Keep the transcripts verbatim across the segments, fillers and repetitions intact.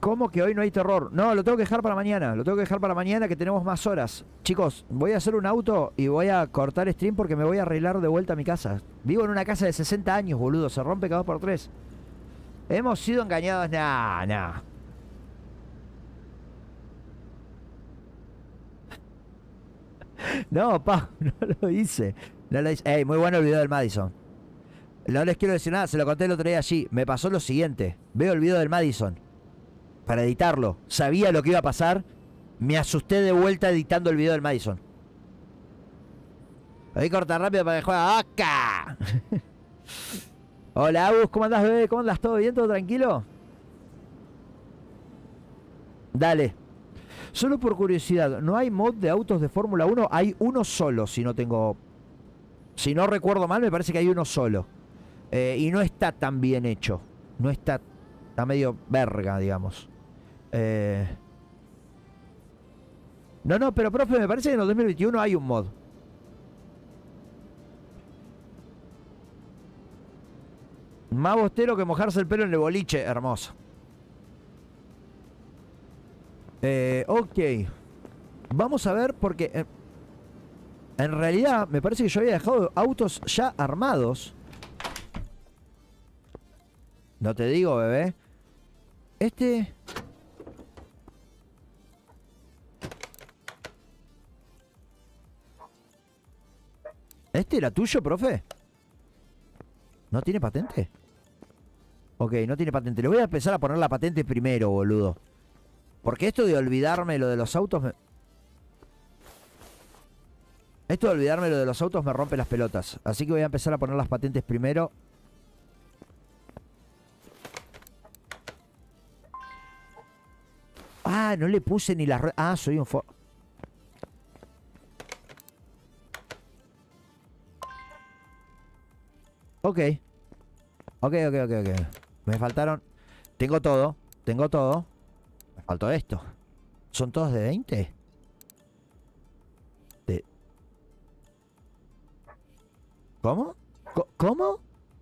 ¿Cómo que hoy no hay terror? No, lo tengo que dejar para mañana. Lo tengo que dejar para mañana que tenemos más horas. Chicos, voy a hacer un auto y voy a cortar stream porque me voy a arreglar de vuelta a mi casa. Vivo en una casa de sesenta años, boludo. Se rompe cada dos por tres. ¿Hemos sido engañados? Nah, nah. No, pa, no lo hice. No lo hice. Ey, muy bueno el video del Madison. No les quiero decir nada, se lo conté el otro día allí. Me pasó lo siguiente. Veo el video del Madison para editarlo. Sabía lo que iba a pasar. Me asusté de vuelta editando el video del Madison. Voy a cortar rápido para que juegue acá. Hola, Agus, ¿cómo andás, bebé? ¿Cómo andás? ¿Todo bien? ¿Todo tranquilo? Dale. Solo por curiosidad, ¿no hay mod de autos de Fórmula uno? Hay uno solo, si no tengo... Si no recuerdo mal, me parece que hay uno solo. Eh, y no está tan bien hecho. No está... Está medio verga, digamos. Eh... No, no, pero profe, me parece que en el dos mil veintiuno hay un mod. Más bostero que mojarse el pelo en el boliche. Hermoso. Eh, ok. Vamos a ver porque... Eh, en realidad, me parece que yo había dejado autos ya armados. No te digo, bebé. Este... ¿Este era tuyo, profe? ¿No tiene patente? Ok, no tiene patente. Le voy a empezar a poner la patente primero, boludo. Porque esto de olvidarme lo de los autos... Me... Esto de olvidarme lo de los autos me rompe las pelotas. Así que voy a empezar a poner las patentes primero. Ah, no le puse ni las ruedas. Ah, soy un... For... Ok. Ok, ok, ok, ok. Me faltaron... Tengo todo. Tengo todo. Me faltó esto. ¿Son todos de veinte? De... ¿Cómo? Co- ¿Cómo?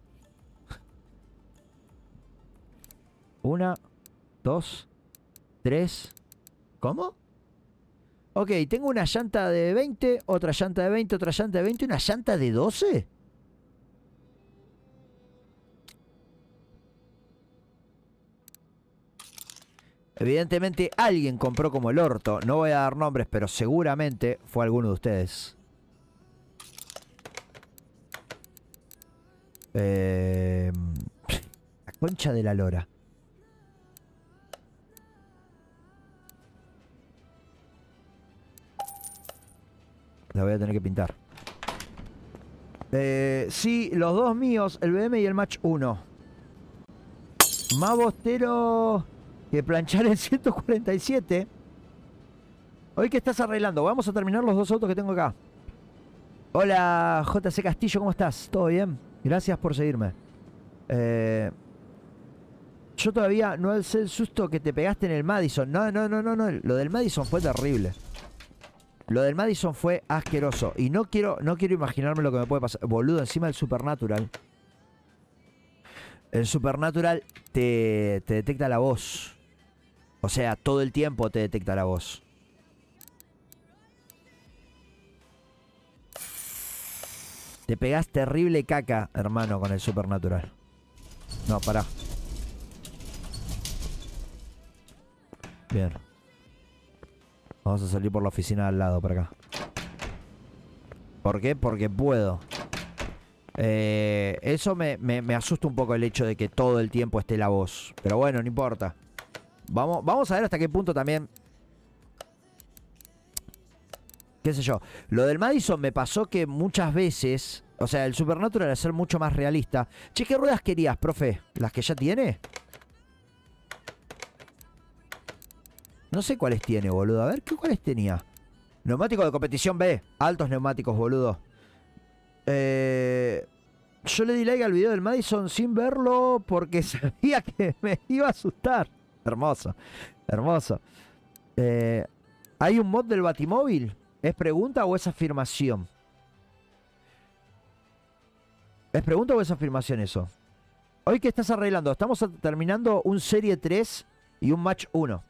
Una, dos, tres... ¿Cómo? Ok, tengo una llanta de veinte, otra llanta de veinte, otra llanta de veinte, una llanta de doce. Evidentemente alguien compró como el orto. No voy a dar nombres, pero seguramente fue alguno de ustedes. Eh, la concha de la lora. La voy a tener que pintar. Eh, sí, los dos míos, el B M y el Match uno. Más bostero... que planchar en ciento cuarenta y siete. Hoy que estás arreglando. Vamos a terminar los dos autos que tengo acá. Hola J C Castillo, ¿cómo estás? ¿Todo bien? Gracias por seguirme. Eh, yo todavía no sé el susto que te pegaste en el Madison. No, no, no, no, no. Lo del Madison fue terrible. Lo del Madison fue asqueroso. Y no quiero, no quiero imaginarme lo que me puede pasar. Boludo, encima del Supernatural. El Supernatural te, te detecta la voz. O sea, todo el tiempo te detecta la voz. Te pegás terrible caca, hermano, con el Supernatural. No, pará. Bien. Vamos a salir por la oficina al lado, por acá. ¿Por qué? Porque puedo. Eh, eso me, me, me asusta un poco el hecho de que todo el tiempo esté la voz. Pero bueno, no importa. Vamos, vamos a ver hasta qué punto también... Qué sé yo. Lo del Madison me pasó que muchas veces... O sea, el Supernatural al ser mucho más realista... Che, ¿qué ruedas querías, profe? ¿Las que ya tiene? No sé cuáles tiene, boludo. A ver, ¿qué cuáles tenía? Neumático de competición B. Altos neumáticos, boludo. Eh... Yo le di like al video del Madison sin verlo porque sabía que me iba a asustar. Hermoso, hermoso. Eh, ¿Hay un mod del Batimóvil? ¿Es pregunta o es afirmación? ¿Es pregunta o es afirmación eso? Hoy que estás arreglando, estamos terminando un Serie tres y un match uno.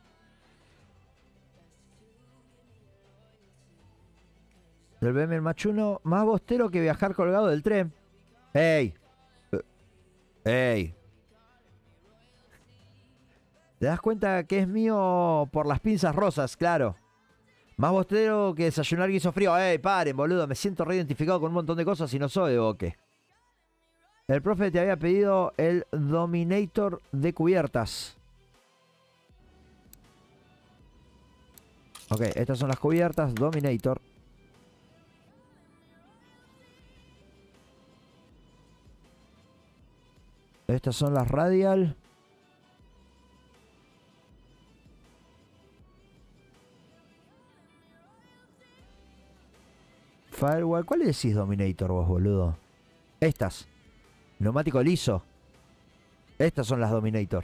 Del B M el match uno, más bostero que viajar colgado del tren. ¡Ey! ¡Ey! ¿Te das cuenta que es mío por las pinzas rosas? Claro. Más bostero que desayunar guiso frío. ¡Ey, paren, boludo! Me siento reidentificado con un montón de cosas y no soy de Boque. El profe te había pedido el Dominator de cubiertas. Ok, estas son las cubiertas. Dominator. Estas son las Radial. Firewall. ¿Cuál le decís Dominator vos, boludo? Estas. Neumático liso. Estas son las Dominator.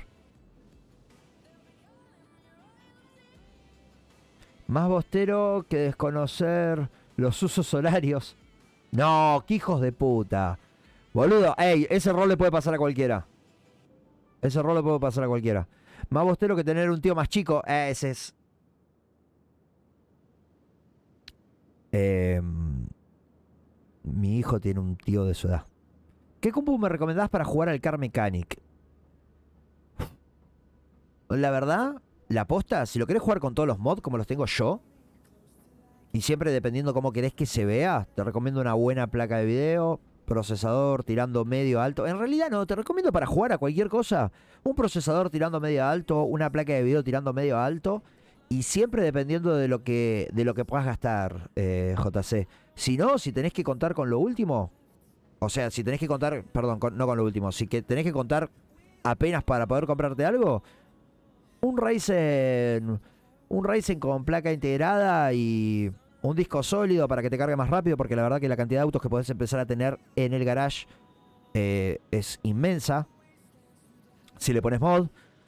Más bostero que desconocer los usos horarios. No, qué hijos de puta. Boludo, ey, ese rol le puede pasar a cualquiera. Ese rol le puede pasar a cualquiera. Más bostero que tener un tío más chico. Eh, ese es... Eh, mi hijo tiene un tío de su edad. ¿Qué compu me recomendás para jugar al Car Mechanic? La verdad, la posta, si lo querés jugar con todos los mods como los tengo yo, y siempre dependiendo cómo querés que se vea, te recomiendo una buena placa de video, procesador tirando medio alto. En realidad no, te recomiendo para jugar a cualquier cosa un procesador tirando medio alto, una placa de video tirando medio alto, y siempre dependiendo de lo que, de lo que puedas gastar, eh, J C. Si no, si tenés que contar con lo último, o sea, si tenés que contar, perdón, con, no con lo último, si que tenés que contar apenas para poder comprarte algo, un Ryzen, un Ryzen con placa integrada y un disco sólido para que te cargue más rápido, porque la verdad que la cantidad de autos que podés empezar a tener en el garage eh, es inmensa. Si le pones mod.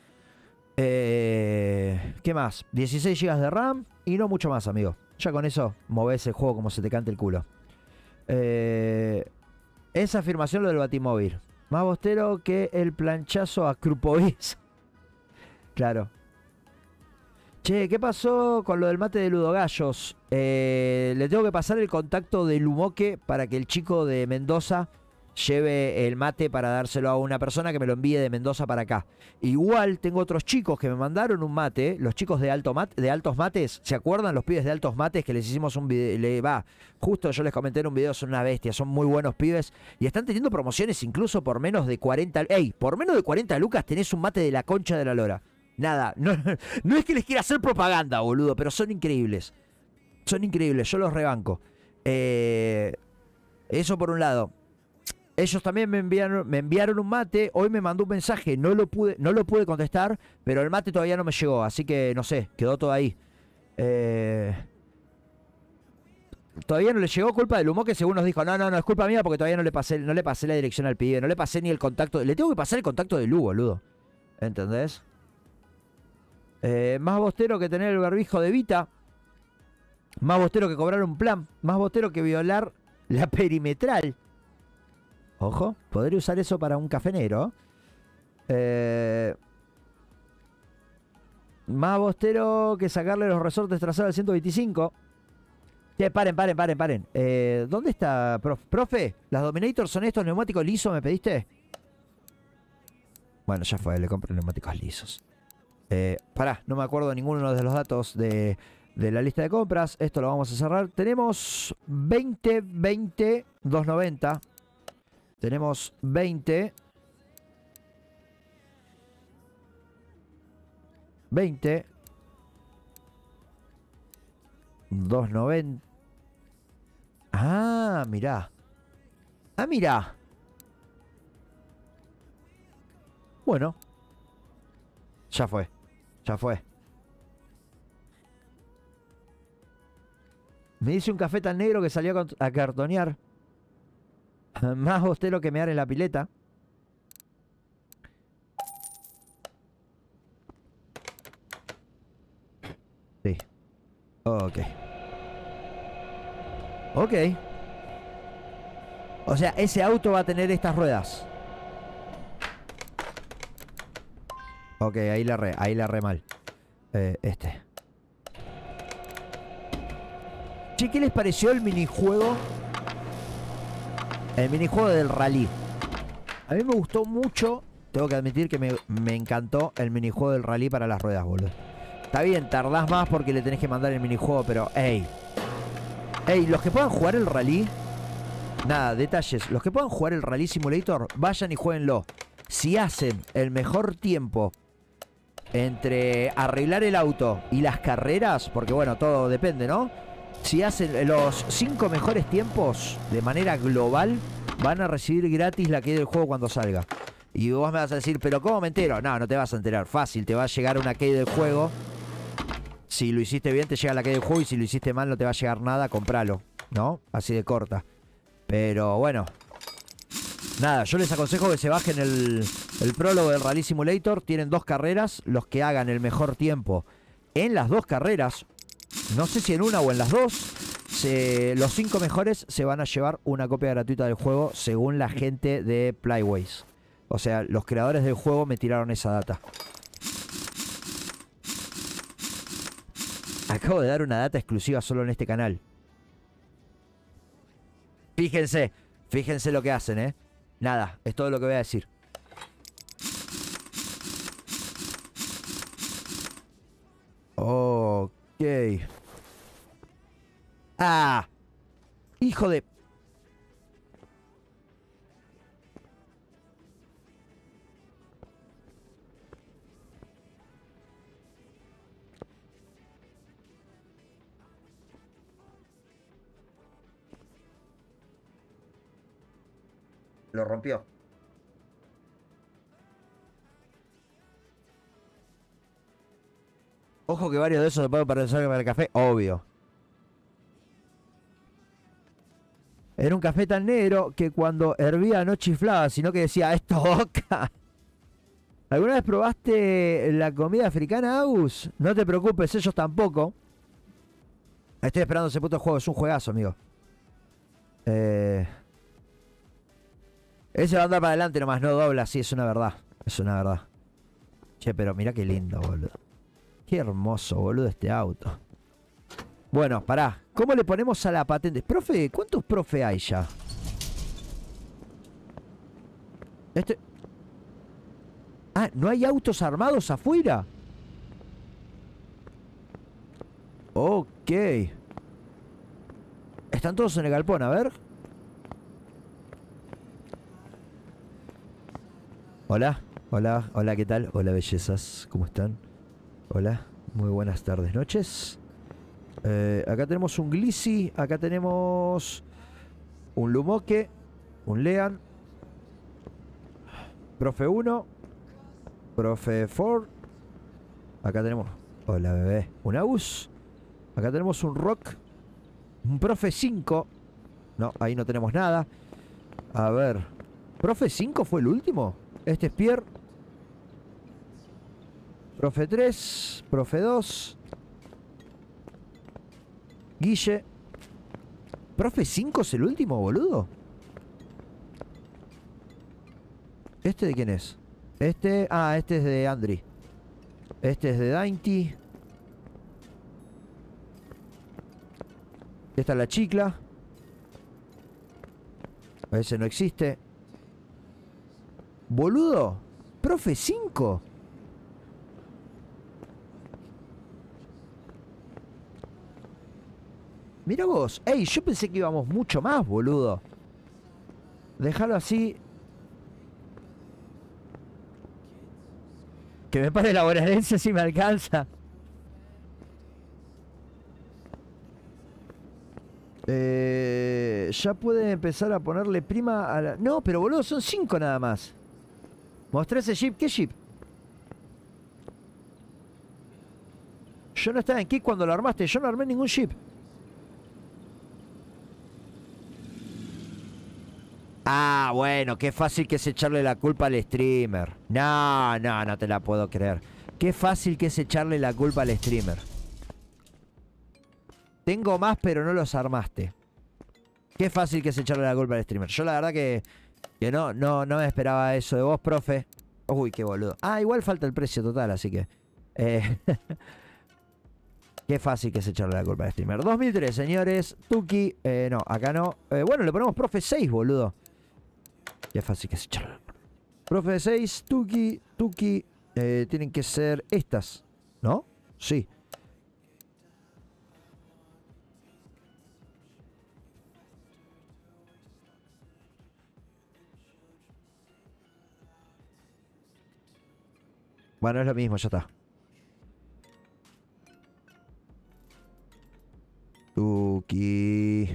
Eh, ¿Qué más? dieciséis gigas de RAM y no mucho más, amigo. Ya con eso movés el juego como se te cante el culo. Eh, esa afirmación lo del Batimóvil. Más bostero que el planchazo a Krupovic. Claro. Che, ¿qué pasó con lo del mate de Ludo Gallos? Eh, le tengo que pasar el contacto de Lumoque para que el chico de Mendoza lleve el mate para dárselo a una persona que me lo envíe de Mendoza para acá. Igual tengo otros chicos que me mandaron un mate, los chicos de, Alto Mate, de Altos Mates, ¿se acuerdan los pibes de Altos Mates que les hicimos un video? Le, va, justo yo les comenté en un video, son una bestia, son muy buenos pibes y están teniendo promociones incluso por menos de cuarenta... ¡Ey! Por menos de cuarenta lucas tenés un mate de la concha de la lora. Nada, no, no es que les quiera hacer propaganda, boludo, pero son increíbles. Son increíbles, yo los rebanco. Eh, eso por un lado. Ellos también me enviaron, me enviaron un mate. Hoy me mandó un mensaje, no lo pude, no lo pude contestar, pero el mate todavía no me llegó, así que no sé, quedó todo ahí. Eh, todavía no le llegó, culpa del humo que según nos dijo, no, no, no, es culpa mía porque todavía no le pasé, no le pasé la dirección al pibe, no le pasé ni el contacto. Le tengo que pasar el contacto de Lu, boludo. ¿Entendés? Eh, más bostero que tener el barbijo de Vita. Más bostero que cobrar un plan. Más bostero que violar la perimetral. Ojo, podría usar eso para un cafenero. Eh, más bostero que sacarle los resortes traseros al ciento veinticinco. Che, paren, paren, paren, paren. Eh, ¿Dónde está, profe? Profe, ¿las Dominators son estos neumáticos lisos, me pediste? Bueno, ya fue, le compré neumáticos lisos. Eh, pará, no me acuerdo de ninguno de los datos de, de la lista de compras. Esto lo vamos a cerrar. Tenemos veinte, veinte, doscientos noventa. Tenemos veinte. veinte. doscientos noventa. Ah, mirá. Ah, mirá. Bueno. Ya fue. Ya fue. Me hice un café tan negro que salió a, a cartonear. Más bostero que mear en la pileta. Sí. Ok. Ok. O sea, ese auto va a tener estas ruedas. Ok, ahí la re, ahí la re mal. Eh, este. Che, ¿qué les pareció el minijuego? El minijuego del rally. A mí me gustó mucho. Tengo que admitir que me, me encantó el minijuego del rally para las ruedas, boludo. Está bien, tardás más porque le tenés que mandar el minijuego, pero ey. Ey, los que puedan jugar el rally. Nada, detalles. Los que puedan jugar el Rally Simulator, vayan y jueguenlo. Si hacen el mejor tiempo entre arreglar el auto y las carreras, porque bueno, todo depende, ¿no? Si hacen los cinco mejores tiempos de manera global, van a recibir gratis la key del juego cuando salga. Y vos me vas a decir, ¿pero cómo me entero? No, no te vas a enterar. Fácil, te va a llegar una key del juego. Si lo hiciste bien, te llega la key del juego. Y si lo hiciste mal, no te va a llegar nada. Compralo, ¿no? Así de corta. Pero bueno. Nada, yo les aconsejo que se bajen el, el prólogo del Rally Simulator. Tienen dos carreras. Los que hagan el mejor tiempo en las dos carreras, no sé si en una o en las dos, se, los cinco mejores se van a llevar una copia gratuita del juego según la gente de Playways. O sea, los creadores del juego me tiraron esa data. Acabo de dar una data exclusiva solo en este canal. Fíjense, fíjense lo que hacen, ¿eh? Nada, es todo lo que voy a decir. Ok. Ah. Hijo de... Lo rompió. Ojo que varios de esos se pueden parecer para el café, obvio. Era un café tan negro que cuando hervía no chiflaba, sino que decía, esto boca. ¿Alguna vez probaste la comida africana, Agus? No te preocupes, ellos tampoco. Estoy esperando ese puto juego, es un juegazo, amigo. Eh... Ese va a andar para adelante nomás, no dobla, sí, es una verdad. Es una verdad. Che, pero mira qué lindo, boludo. Qué hermoso, boludo, este auto. Bueno, pará. ¿Cómo le ponemos a la patente? Profe, ¿cuántos profe hay ya? Este... Ah, ¿no hay autos armados afuera? Ok. Están todos en el galpón, a ver. Hola, hola, hola, ¿qué tal? Hola, bellezas, ¿cómo están? Hola, muy buenas tardes, noches. Eh, acá tenemos un Glissy, acá tenemos un Lumoque, un Lean, Profe uno, Profe cuatro, acá tenemos, hola bebé, un Agus, acá tenemos un Rock, un Profe cinco, no, ahí no tenemos nada. A ver, ¿Profe cinco fue el último? Este es Pierre. Profe tres. Profe dos. Guille. ¿Profe cinco es el último, boludo? ¿Este de quién es? Este... Ah, este es de Andri. Este es de Dainty. Esta es la chicla. Ese no existe. Boludo, Profe cinco. Mira vos. Ey, yo pensé que íbamos mucho más, boludo. Déjalo así. Que me pare la bonaerense si me alcanza. Eh, ya puede empezar a ponerle prima a la... No, pero boludo, son cinco nada más. Mostré ese jeep. ¿Qué jeep? Yo no estaba en Kick cuando lo armaste. Yo no armé ningún jeep. Ah, bueno, qué fácil que es echarle la culpa al streamer. No, no, no te la puedo creer. Qué fácil que es echarle la culpa al streamer. Tengo más, pero no los armaste. Qué fácil que es echarle la culpa al streamer. Yo la verdad que, que no, no, no me esperaba eso de vos, profe. Uy, qué boludo. Ah, igual falta el precio total, así que... Eh, qué fácil que es echarle la culpa al streamer. dos mil tres, señores. Tuki. Eh, no, acá no. Eh, bueno, le ponemos profe seis, boludo. Qué fácil que es echarle la culpa. Profe seis, Tuki, Tuki. Eh, tienen que ser estas, ¿no? Sí. Bueno, es lo mismo, ya está. Tuki.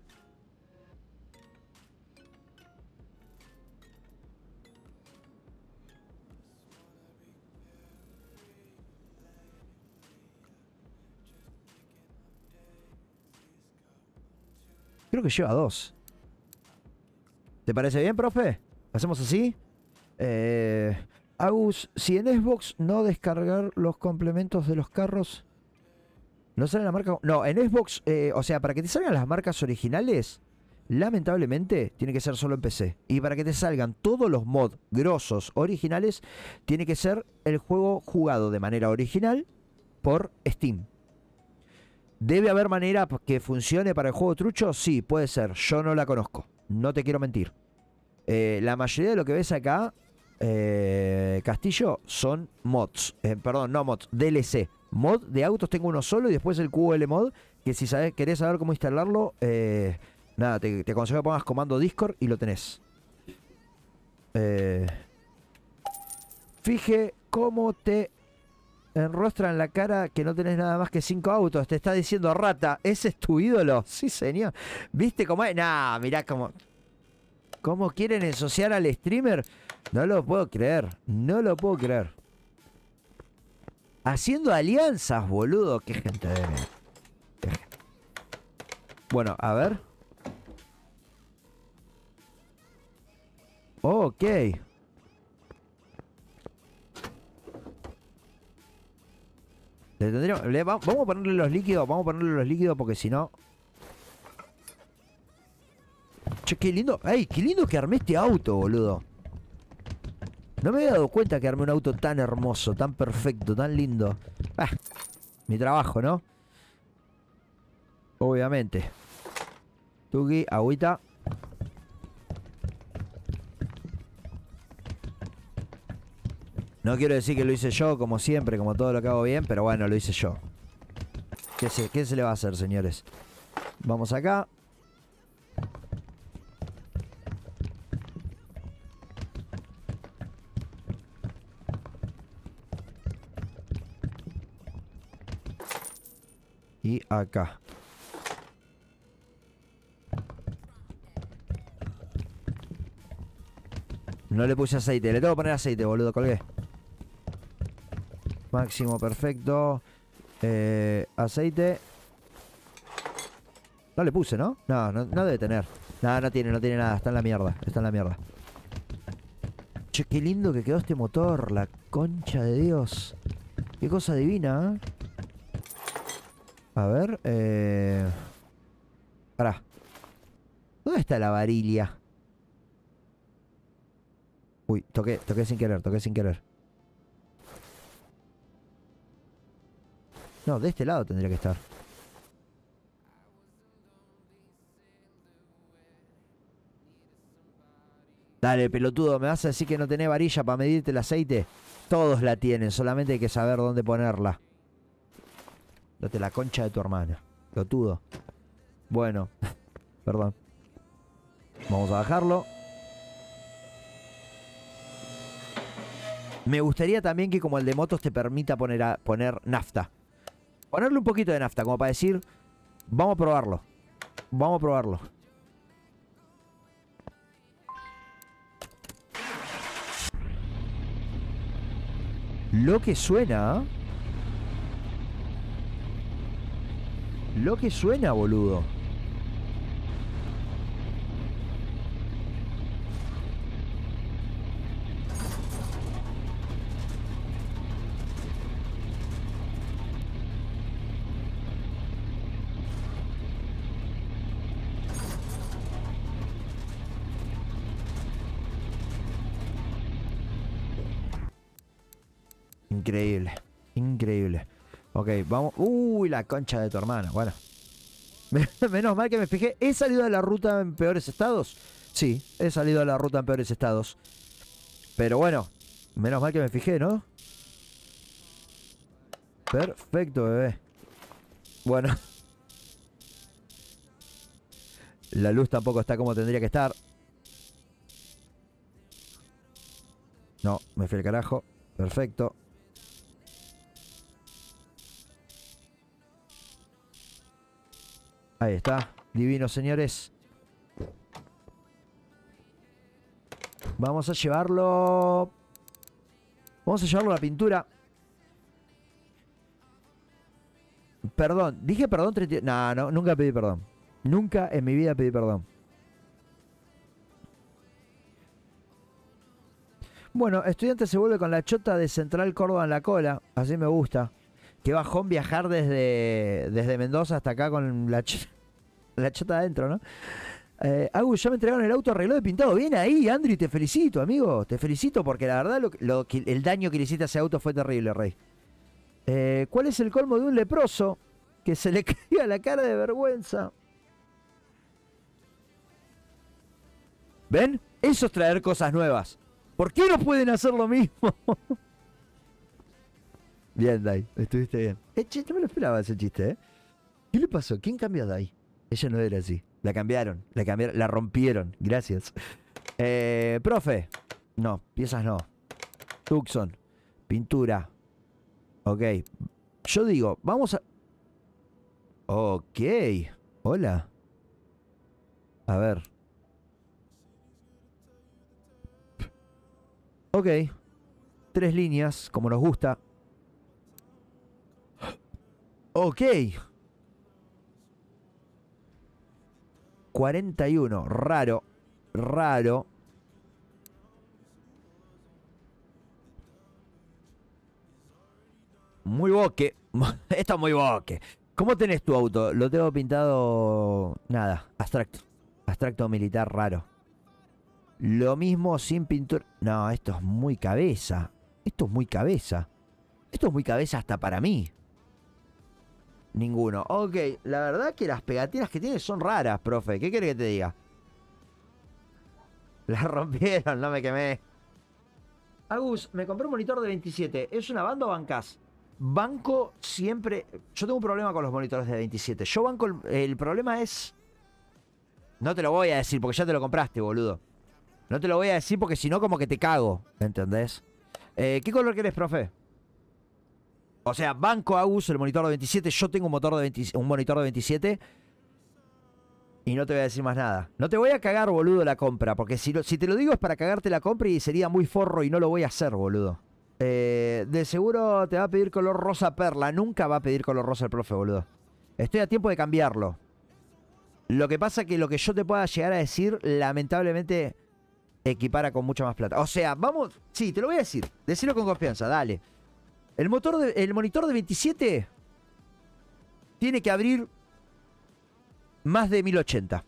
Creo que lleva dos. ¿Te parece bien, profe? ¿Hacemos así? Eh, Agus, si en Xbox no descargar los complementos de los carros, ¿no sale la marca? No, en Xbox, eh, o sea, para que te salgan las marcas originales, lamentablemente, tiene que ser solo en P C. Y para que te salgan todos los mods grosos originales, tiene que ser el juego jugado de manera original por Steam. ¿Debe haber manera que funcione para el juego trucho? Sí, puede ser. Yo no la conozco. No te quiero mentir. Eh, la mayoría de lo que ves acá, eh, Castillo, son mods. Eh, perdón, no mods, D L C. Mod de autos tengo uno solo y después el Q L mod, que si sabes, querés saber cómo instalarlo, eh, nada, te, te aconsejo que pongas comando Discord y lo tenés. Eh, fije cómo te enrostra en la cara que no tenés nada más que cinco autos. Te está diciendo rata. ¿Ese es tu ídolo? Sí, señor. ¿Viste cómo es? Nah, mirá cómo... ¿Cómo quieren ensuciar al streamer? No lo puedo creer. No lo puedo creer. Haciendo alianzas, boludo. Qué gente de... Qué gente. Bueno, a ver. Ok. Le tendríamos, le, vamos a ponerle los líquidos. Vamos a ponerle los líquidos porque si no... Che, qué lindo. ¡Ey! Qué lindo que armé este auto, boludo. No me había dado cuenta que armé un auto tan hermoso, tan perfecto, tan lindo. Ah, mi trabajo, ¿no? Obviamente. Tuki, agüita. No quiero decir que lo hice yo, como siempre, como todo lo que hago bien, pero bueno, lo hice yo. ¿Qué se, qué se le va a hacer, señores? Vamos acá. Y acá. No le puse aceite. Le tengo que poner aceite, boludo. Colgué. Máximo, perfecto. Eh, aceite. No le puse, ¿no? No, no, no debe tener. No, no tiene, no tiene nada. Está en la mierda. Está en la mierda. Che, qué lindo que quedó este motor. La concha de Dios. Qué cosa divina, ¿eh? A ver, eh... pará. ¿Dónde está la varilla? Uy, toqué, toqué sin querer, toqué sin querer. No, de este lado tendría que estar. Dale, pelotudo, ¿me vas a decir que no tenés varilla para medirte el aceite? Todos la tienen, solamente hay que saber dónde ponerla. Date la concha de tu hermana. Pelotudo. Bueno, perdón. Vamos a bajarlo. Me gustaría también que como el de motos te permita poner, a, poner nafta. Ponerle un poquito de nafta, como para decir, vamos a probarlo. Vamos a probarlo. Lo que suena... Lo que suena, boludo. Increíble. Increíble. Ok, vamos. Uy, la concha de tu hermana. Bueno. Menos mal que me fijé. ¿He salido de la ruta en peores estados? Sí, he salido de la ruta en peores estados. Pero bueno, menos mal que me fijé, ¿no? Perfecto, bebé. Bueno. La luz tampoco está como tendría que estar. No, me fui al carajo. Perfecto. Ahí está. Divino, señores. Vamos a llevarlo... Vamos a llevarlo a la pintura. Perdón. ¿Dije perdón? No, no, nunca pedí perdón. Nunca en mi vida pedí perdón. Bueno, estudiante se vuelve con la chota de Central Córdoba en la cola. Así me gusta. Qué bajón viajar desde, desde Mendoza hasta acá con la, ch la chota adentro, ¿no? Eh, Agus, ya me entregaron el auto arreglado y pintado. Bien ahí, Andri, te felicito, amigo. Te felicito porque la verdad lo, lo, el daño que le hiciste a ese auto fue terrible, Rey. Eh, ¿Cuál es el colmo de un leproso? Que se le caía la cara de vergüenza. ¿Ven? Eso es traer cosas nuevas. ¿Por qué no pueden hacer lo mismo? Bien, Dai, estuviste bien. Eh, che, no me lo esperaba ese chiste, ¿eh? ¿Qué le pasó? ¿Quién cambió a Dai? Ella no era así. La cambiaron, la cambiaron, la rompieron. Gracias. Eh, profe. No, piezas no. Tucson. Pintura. Ok. Yo digo, vamos a... Ok. Hola. A ver. Ok. Tres líneas, como nos gusta. Ok. cuarenta y uno. Raro. Raro. Muy boque. Esto es muy boque. ¿Cómo tenés tu auto? Lo tengo pintado... Nada. Abstracto. Abstracto militar raro. Lo mismo sin pintura. No, esto es muy cabeza. Esto es muy cabeza. Esto es muy cabeza hasta para mí. Ninguno. Ok, la verdad que las pegatinas que tiene son raras, profe. ¿Qué quiere que te diga? Las rompieron, no me quemé. Agus, me compré un monitor de veintisiete. ¿Es una banda o bancás? Banco siempre... Yo tengo un problema con los monitores de veintisiete. Yo banco... El, el problema es... No te lo voy a decir porque ya te lo compraste, boludo. No te lo voy a decir porque si no como que te cago. ¿Entendés? Eh, ¿Qué color querés, profe? O sea, banco Agus, el monitor de veintisiete. Yo tengo un, motor de veinte, un monitor de veintisiete. Y no te voy a decir más nada. No te voy a cagar, boludo, la compra. Porque si, lo, si te lo digo es para cagarte la compra y sería muy forro y no lo voy a hacer, boludo. Eh, de seguro te va a pedir color rosa perla. Nunca va a pedir color rosa el profe, boludo. Estoy a tiempo de cambiarlo. Lo que pasa que lo que yo te pueda llegar a decir, lamentablemente, equipara con mucha más plata. O sea, vamos... Sí, te lo voy a decir. Decirlo con confianza, dale. El, motor de, el monitor de veintisiete tiene que abrir más de mil ochenta.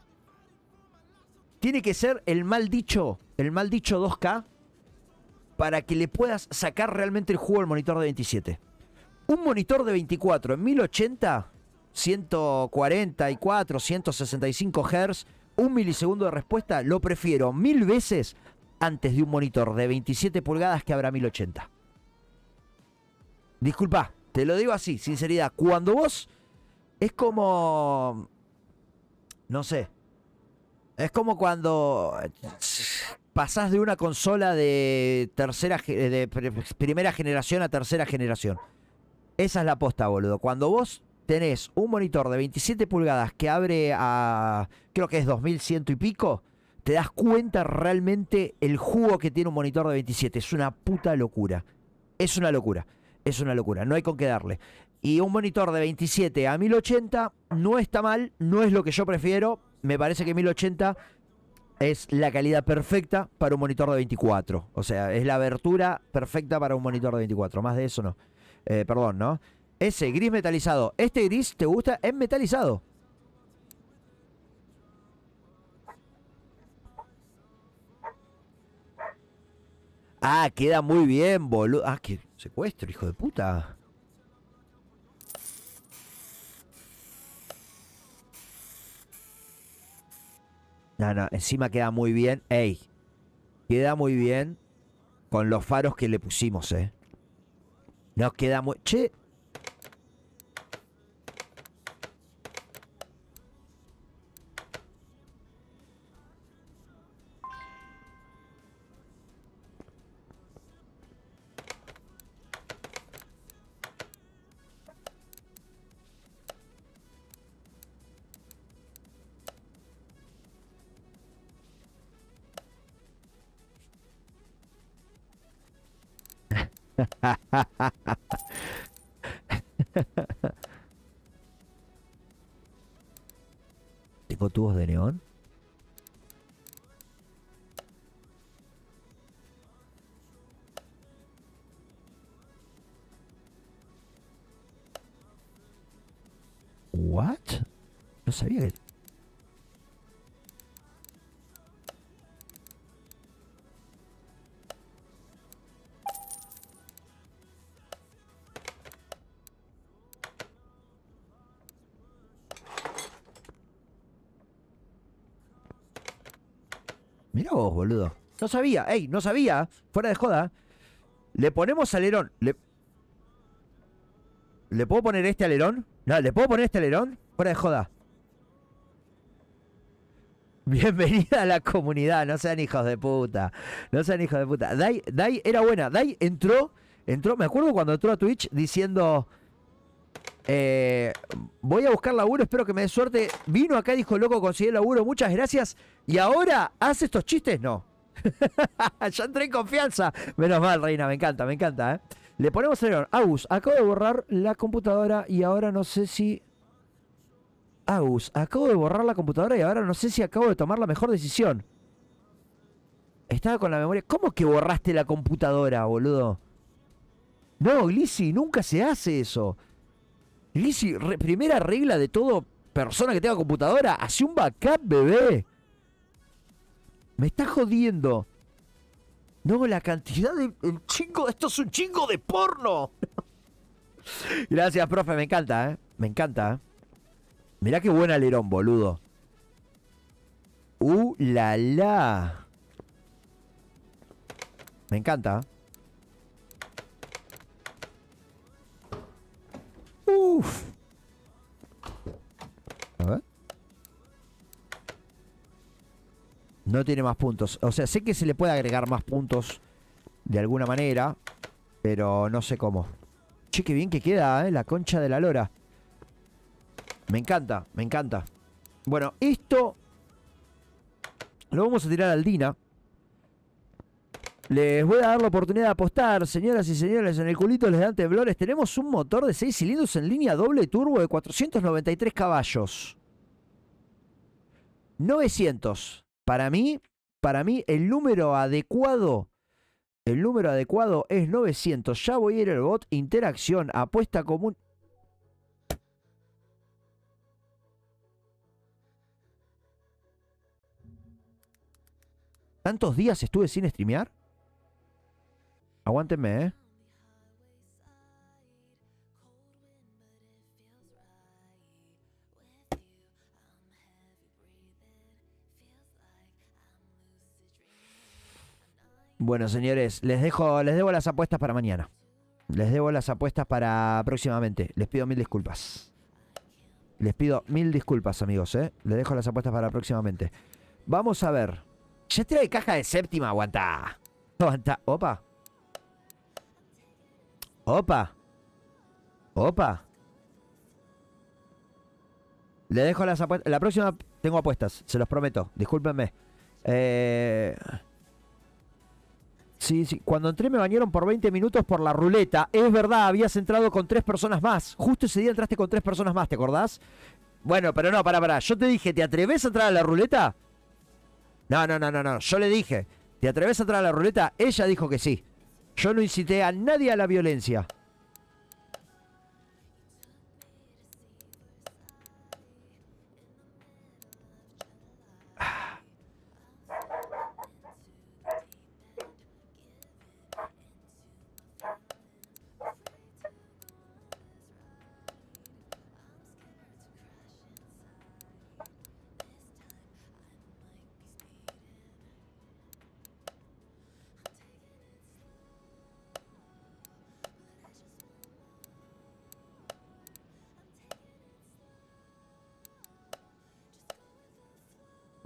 Tiene que ser el mal dicho, el mal dicho dos K para que le puedas sacar realmente el juego al monitor de veintisiete. Un monitor de veinticuatro en mil ochenta, ciento cuarenta y cuatro, ciento sesenta y cinco hertz, un milisegundo de respuesta, lo prefiero mil veces antes de un monitor de veintisiete pulgadas que abra mil ochenta. Disculpa, te lo digo así, sinceridad. Cuando vos... Es como... No sé. Es como cuando pasás de una consola de tercera de primera generación a tercera generación. Esa es la posta, boludo. Cuando vos tenés un monitor de veintisiete pulgadas que abre a... Creo que es dos mil cien y pico. Te das cuenta realmente el jugo que tiene un monitor de veintisiete. Es una puta locura. Es una locura. Es una locura, no hay con qué darle. Y un monitor de veintisiete a mil ochenta no está mal, no es lo que yo prefiero. Me parece que mil ochenta es la calidad perfecta para un monitor de veinticuatro. O sea, es la abertura perfecta para un monitor de veinticuatro. Más de eso no. Eh, perdón, ¿no? Ese gris metalizado. ¿Este gris te gusta? Es metalizado. Ah, queda muy bien, boludo. Ah, que... Secuestro, hijo de puta. No, no, encima queda muy bien. Ey, queda muy bien con los faros que le pusimos, eh. Nos queda muy... Che. ¿Tengo tubos de neón? ¿What? No sabía que... Mirá vos, boludo. No sabía, ey, no sabía. Fuera de joda. Le ponemos alerón. Le... ¿Le puedo poner este alerón? No, ¿le puedo poner este alerón? Fuera de joda. Bienvenida a la comunidad, no sean hijos de puta. No sean hijos de puta. Dai, Dai era buena. Dai entró, entró, me acuerdo cuando entró a Twitch diciendo... Eh, voy a buscar laburo, espero que me dé suerte. Vino acá y dijo, loco, conseguí laburo, muchas gracias. Y ahora, ¿hace estos chistes? No. Ya entré en confianza. Menos mal, reina, me encanta, me encanta, ¿eh? Le ponemos el... Agus, acabo de borrar la computadora y ahora no sé si... Agus, acabo de borrar la computadora y ahora no sé si acabo de tomar la mejor decisión. Estaba con la memoria... ¿Cómo que borraste la computadora, boludo? No, Glissy, nunca se hace eso. Glissy, re- primera regla de todo persona que tenga computadora, hace un backup, bebé. Me está jodiendo. No, la cantidad de... El chingo... Esto es un chingo de porno. Gracias, profe, me encanta, ¿eh? Me encanta, ¿eh? Mirá qué buen alerón, boludo. Uh, la, la. Me encanta. Uf. A ver. No tiene más puntos. O sea, sé que se le puede agregar más puntos de alguna manera, pero no sé cómo. Che, qué bien que queda, ¿eh? La concha de la lora. Me encanta, me encanta. Bueno, esto lo vamos a tirar al Dina. Les voy a dar la oportunidad de apostar, señoras y señores, en el culito les dan temblores. Tenemos un motor de seis cilindros en línea doble turbo de cuatrocientos noventa y tres caballos. novecientos. Para mí, para mí el número adecuado, el número adecuado es novecientos. Ya voy a ir al bot, interacción, apuesta común. ¿Tantos días estuve sin streamear? Aguántenme, ¿eh? Bueno, señores, les dejo, les debo las apuestas para mañana. Les debo las apuestas para próximamente. Les pido mil disculpas. Les pido mil disculpas, amigos, ¿eh? Les dejo las apuestas para próximamente. Vamos a ver. Ya trae caja de séptima, aguanta. Aguanta. Opa. Opa. Opa. Le dejo las apuestas. La próxima tengo apuestas, se los prometo. Discúlpenme. Eh... Sí, sí. Cuando entré me bañaron por veinte minutos por la ruleta. Es verdad, habías entrado con tres personas más. Justo ese día entraste con tres personas más, ¿te acordás? Bueno, pero no, pará, pará. Yo te dije, ¿te atreves a entrar a la ruleta? No, no, no, no, no. Yo le dije, ¿te atreves a entrar a la ruleta? Ella dijo que sí. Yo no incité a nadie a la violencia.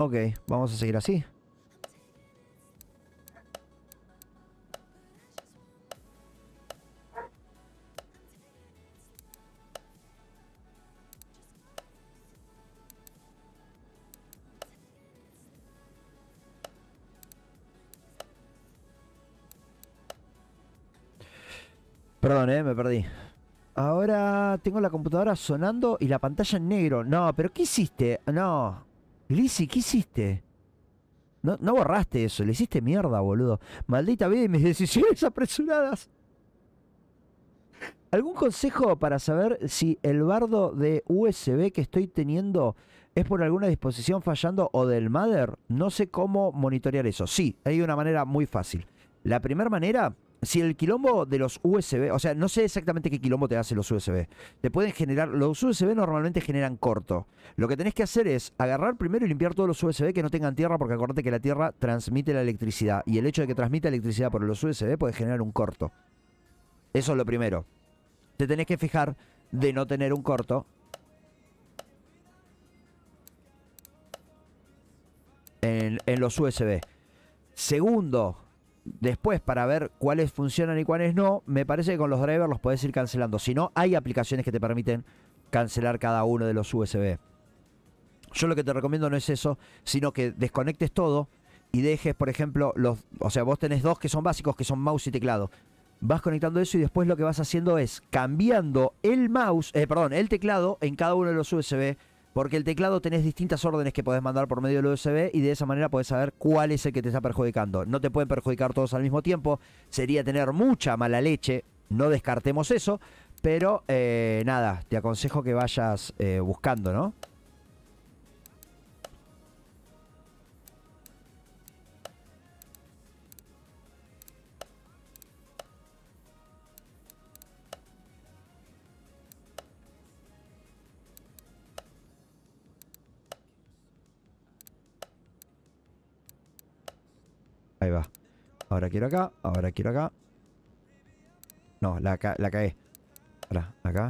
Ok, vamos a seguir así. Perdón, eh, me perdí. Ahora tengo la computadora sonando y la pantalla en negro. No, pero ¿qué hiciste? No. Lizzy, ¿qué hiciste? No, no borraste eso, le hiciste mierda, boludo. Maldita vida y mis decisiones apresuradas. ¿Algún consejo para saber si el bardo de U S B que estoy teniendo es por alguna disposición fallando o del mother? No sé cómo monitorear eso. Sí, hay una manera muy fácil. La primera manera, si el quilombo de los U S B, o sea, no sé exactamente qué quilombo te hace los U S B. Te pueden generar, los U S B normalmente generan corto. Lo que tenés que hacer es agarrar primero y limpiar todos los U S B que no tengan tierra, porque acordate que la tierra transmite la electricidad. Y el hecho de que transmita electricidad por los U S B puede generar un corto. Eso es lo primero. Te tenés que fijar de no tener un corto en, en los U S B. Segundo, después para ver cuáles funcionan y cuáles no, me parece que con los drivers los podés ir cancelando. Si no, hay aplicaciones que te permiten cancelar cada uno de los U S B. Yo lo que te recomiendo no es eso, sino que desconectes todo y dejes, por ejemplo, los, o sea, vos tenés dos que son básicos, que son mouse y teclado. Vas conectando eso y después lo que vas haciendo es cambiando el mouse, eh, perdón, el teclado en cada uno de los U S B, porque el teclado tenés distintas órdenes que podés mandar por medio del U S B y de esa manera podés saber cuál es el que te está perjudicando. No te pueden perjudicar todos al mismo tiempo, sería tener mucha mala leche, no descartemos eso, pero eh, nada, te aconsejo que vayas eh, buscando, ¿no? Ahí va. Ahora quiero acá, ahora quiero acá. No, la, ca la cagué. Ahora, acá.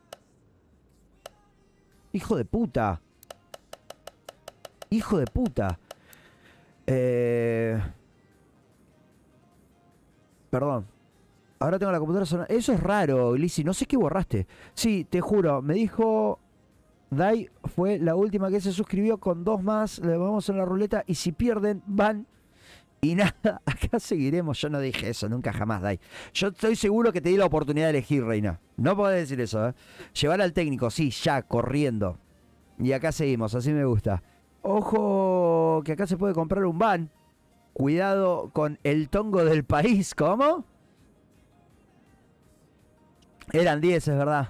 ¡Hijo de puta! ¡Hijo de puta! Eh... Perdón. Ahora tengo la computadora sonando. Eso es raro, Lizzy. No sé qué borraste. Sí, te juro. Me dijo... Dai fue la última que se suscribió con dos más. Le vamos en la ruleta. Y si pierden, van... Y nada, acá seguiremos. Yo no dije eso, nunca jamás, Dai. Yo estoy seguro que te di la oportunidad de elegir, reina. No podés decir eso, ¿eh? Llevar al técnico, sí, ya, corriendo. Y acá seguimos, así me gusta. Ojo, que acá se puede comprar un van. Cuidado con el tongo del país, ¿cómo? Eran diez, es verdad.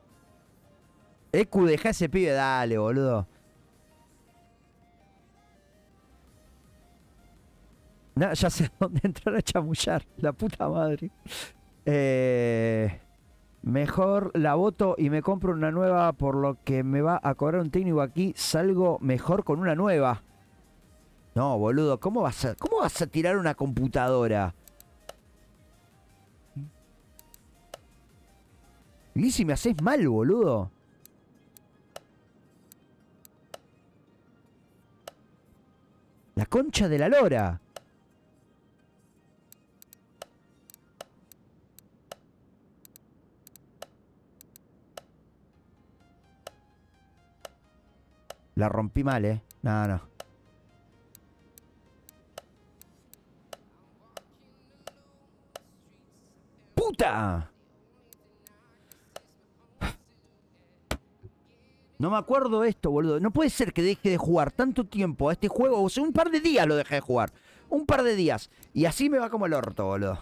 Ecu, dejá ese pibe, dale, boludo. No, ya sé dónde entrar a chamullar. La puta madre. Eh, mejor la voto y me compro una nueva por lo que me va a cobrar un técnico aquí. Salgo mejor con una nueva. No, boludo. ¿Cómo vas a, cómo vas a tirar una computadora? Lizzy, me haces mal, boludo. La concha de la lora. La rompí mal, ¿eh? No, no. ¡Puta! No me acuerdo de esto, boludo. No puede ser que deje de jugar tanto tiempo a este juego. O sea, un par de días lo dejé de jugar. Un par de días. Y así me va como el orto, boludo.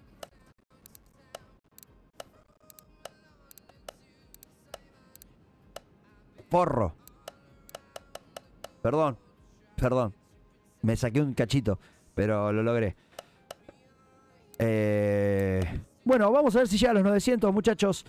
Porro. Perdón, perdón. Me saqué un cachito, pero lo logré. Eh... Bueno, vamos a ver si llega a los novecientos, muchachos.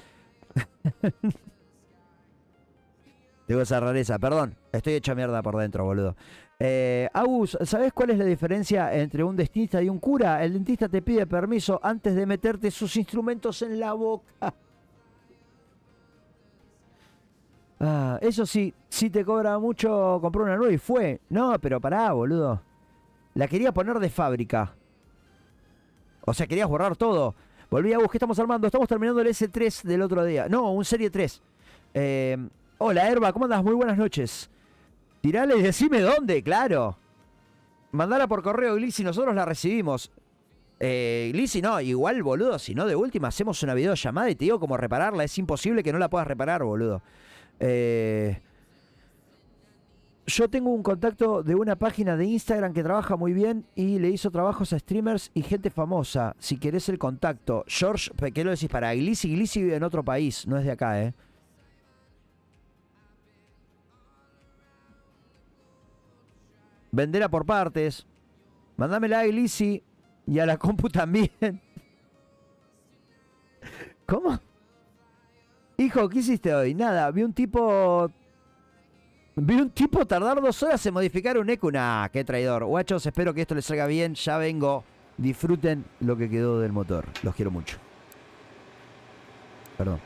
Tengo esa rareza, perdón. Estoy hecho mierda por dentro, boludo. Eh, Agus, ¿sabés cuál es la diferencia entre un dentista y un cura? El dentista te pide permiso antes de meterte sus instrumentos en la boca. Ah, eso sí, sí te cobra mucho comprar una nueva y fue. No, pero pará, boludo. La quería poner de fábrica. O sea, querías borrar todo. Volví a buscar, ¿qué estamos armando? Estamos terminando el ese tres del otro día. No, un Serie tres. Eh, hola, Herba, ¿cómo andas? Muy buenas noches. Tirale y decime dónde, claro. Mandala por correo, Glissy, nosotros la recibimos. Eh, Glissy, no, igual, boludo, si no, de última hacemos una videollamada y te digo cómo repararla. Es imposible que no la puedas reparar, boludo. Eh, yo tengo un contacto de una página de Instagram que trabaja muy bien y le hizo trabajos a streamers y gente famosa. Si querés el contacto. George, ¿qué lo decís para Glissy? Glissy vive en otro país, no es de acá, eh. Vendela por partes. Mándamela a Glissy y a la compu también. ¿Cómo? Hijo, ¿qué hiciste hoy? Nada, vi un tipo... Vi un tipo tardar dos horas en modificar un eco. Nah, qué traidor. Guachos, espero que esto les salga bien. Ya vengo. Disfruten lo que quedó del motor. Los quiero mucho. Perdón.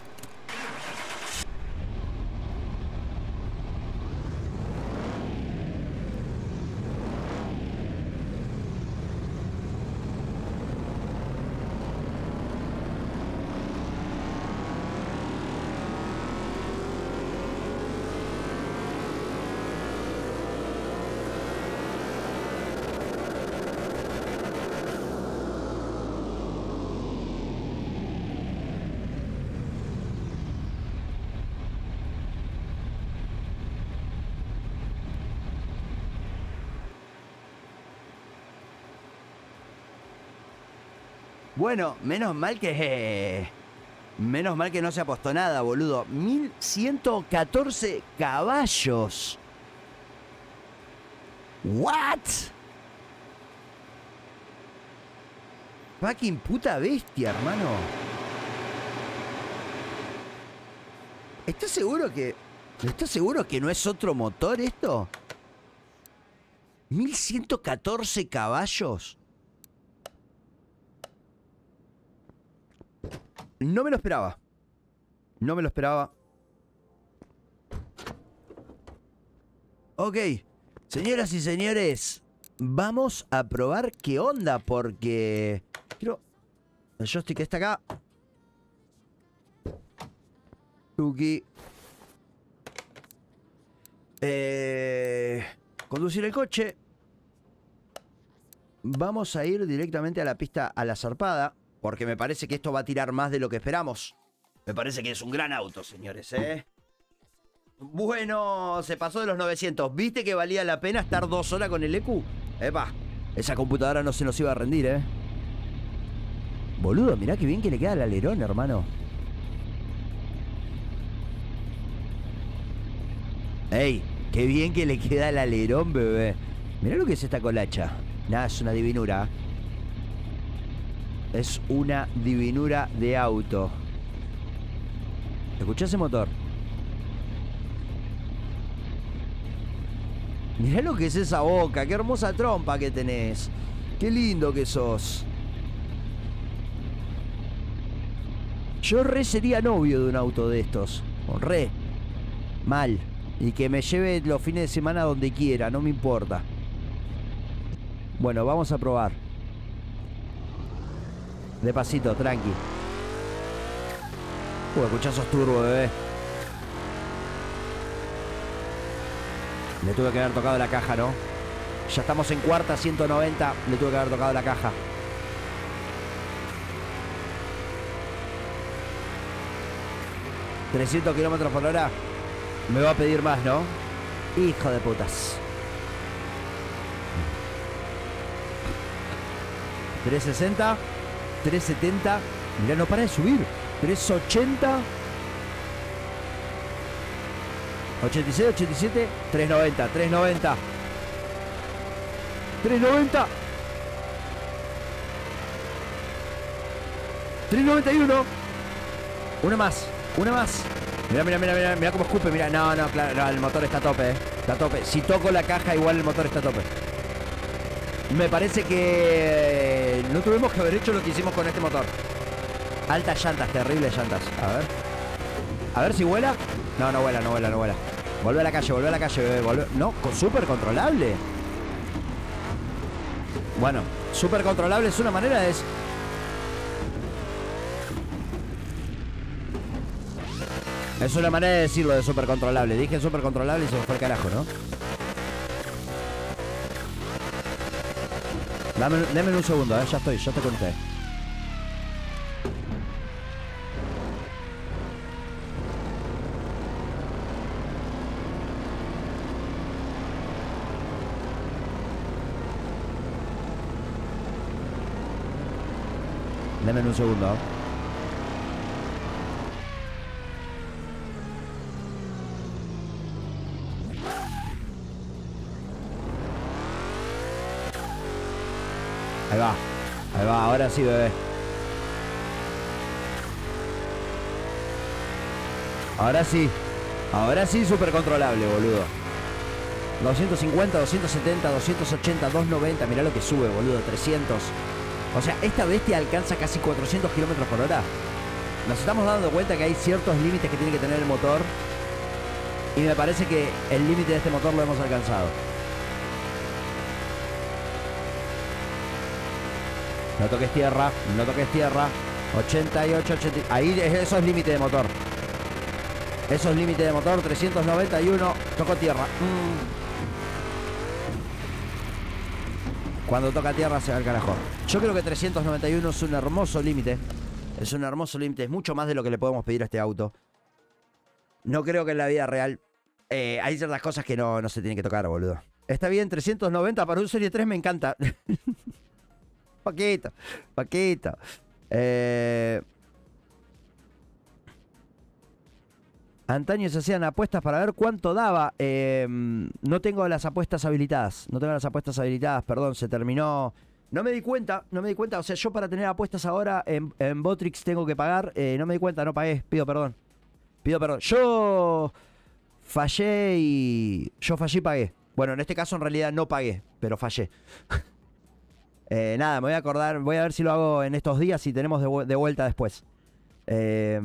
Bueno, menos mal que... Menos mal que no se apostó nada, boludo. mil ciento catorce caballos. ¿What? Fucking puta bestia, hermano. ¿Estás seguro que... ¿Estás seguro que no es otro motor esto? mil ciento catorce caballos. No me lo esperaba. No me lo esperaba. Ok. Señoras y señores, vamos a probar qué onda porque... Quiero... El joystick está acá. Tuki. Eh... Conducir el coche. Vamos a ir directamente a la pista a la zarpada. Porque me parece que esto va a tirar más de lo que esperamos. Me parece que es un gran auto, señores, ¿eh? Bueno, se pasó de los novecientos. ¿Viste que valía la pena estar dos horas con el E Q? Epa, esa computadora no se nos iba a rendir, ¿eh? Boludo, mirá qué bien que le queda el alerón, hermano. Ey, qué bien que le queda el alerón, bebé. Mirá lo que es esta colacha. Nada, es una divinura. Es una divinura de auto. ¿Escuchás ese motor? Mirá lo que es esa boca. Qué hermosa trompa que tenés. Qué lindo que sos. Yo re sería novio de un auto de estos. Re. Mal. Y que me lleve los fines de semana donde quiera. No me importa. Bueno, vamos a probar. Despacito, tranqui. Uh, escuchá esos turbos, bebé. Le tuve que haber tocado la caja, ¿no? Ya estamos en cuarta, ciento noventa. Le tuve que haber tocado la caja. trescientos kilómetros por hora. Me va a pedir más, ¿no? Hijo de putas. trescientos sesenta. trescientos setenta. Mirá, no para de subir. trescientos ochenta. ochenta y seis, ochenta y siete. trescientos noventa. trescientos noventa. trescientos noventa. trescientos noventa y uno. Una más. Una más. Mirá, mirá, mirá, mirá, mirá cómo escupe. Mirá, no, no, claro, no, el motor está a tope, eh. Está a tope. Si toco la caja, igual el motor está a tope. Me parece que no tuvimos que haber hecho lo que hicimos con este motor. Altas llantas, terribles llantas. A ver. A ver si vuela. No, no vuela, no vuela, no vuela. Volve a la calle, volve a la calle, bebé. Volve... No, súper controlable. Bueno, súper controlable es una manera de... Es una manera de decirlo de súper controlable. Dije súper controlable y se me fue el carajo, ¿no? Dame, deme un segundo, ¿eh? Ya estoy, ya te conté. Deme un segundo. Ahí va, ahí va, ahora sí, bebé. Ahora sí, ahora sí, súper controlable, boludo. doscientos cincuenta, doscientos setenta, doscientos ochenta, doscientos noventa, mirá lo que sube, boludo, trescientos. O sea, esta bestia alcanza casi cuatrocientos kilómetros por hora. Nos estamos dando cuenta que hay ciertos límites que tiene que tener el motor. Y me parece que el límite de este motor lo hemos alcanzado. No toques tierra, no toques tierra. ochenta y ocho, ochenta. Ahí, eso es límite de motor. Eso es límite de motor, trescientos noventa y uno. Toco tierra. Mm. Cuando toca tierra se va al carajo. Yo creo que trescientos noventa y uno es un hermoso límite. Es un hermoso límite. Es mucho más de lo que le podemos pedir a este auto. No creo que en la vida real eh, hay ciertas cosas que no, no se tienen que tocar, boludo. Está bien, trescientos noventa para un Serie tres me encanta. Paquito, paquito. Eh... Antaño se hacían apuestas para ver cuánto daba. Eh, no tengo las apuestas habilitadas. No tengo las apuestas habilitadas, perdón, se terminó. No me di cuenta, no me di cuenta. O sea, yo para tener apuestas ahora en, en Botrix tengo que pagar. Eh, no me di cuenta, no pagué. Pido perdón. Pido perdón. Yo fallé y... Yo fallé y pagué. Bueno, en este caso en realidad no pagué, pero fallé. eh, nada, me voy a acordar. Voy a ver si lo hago en estos días y tenemos de, de vuelta después. Eh...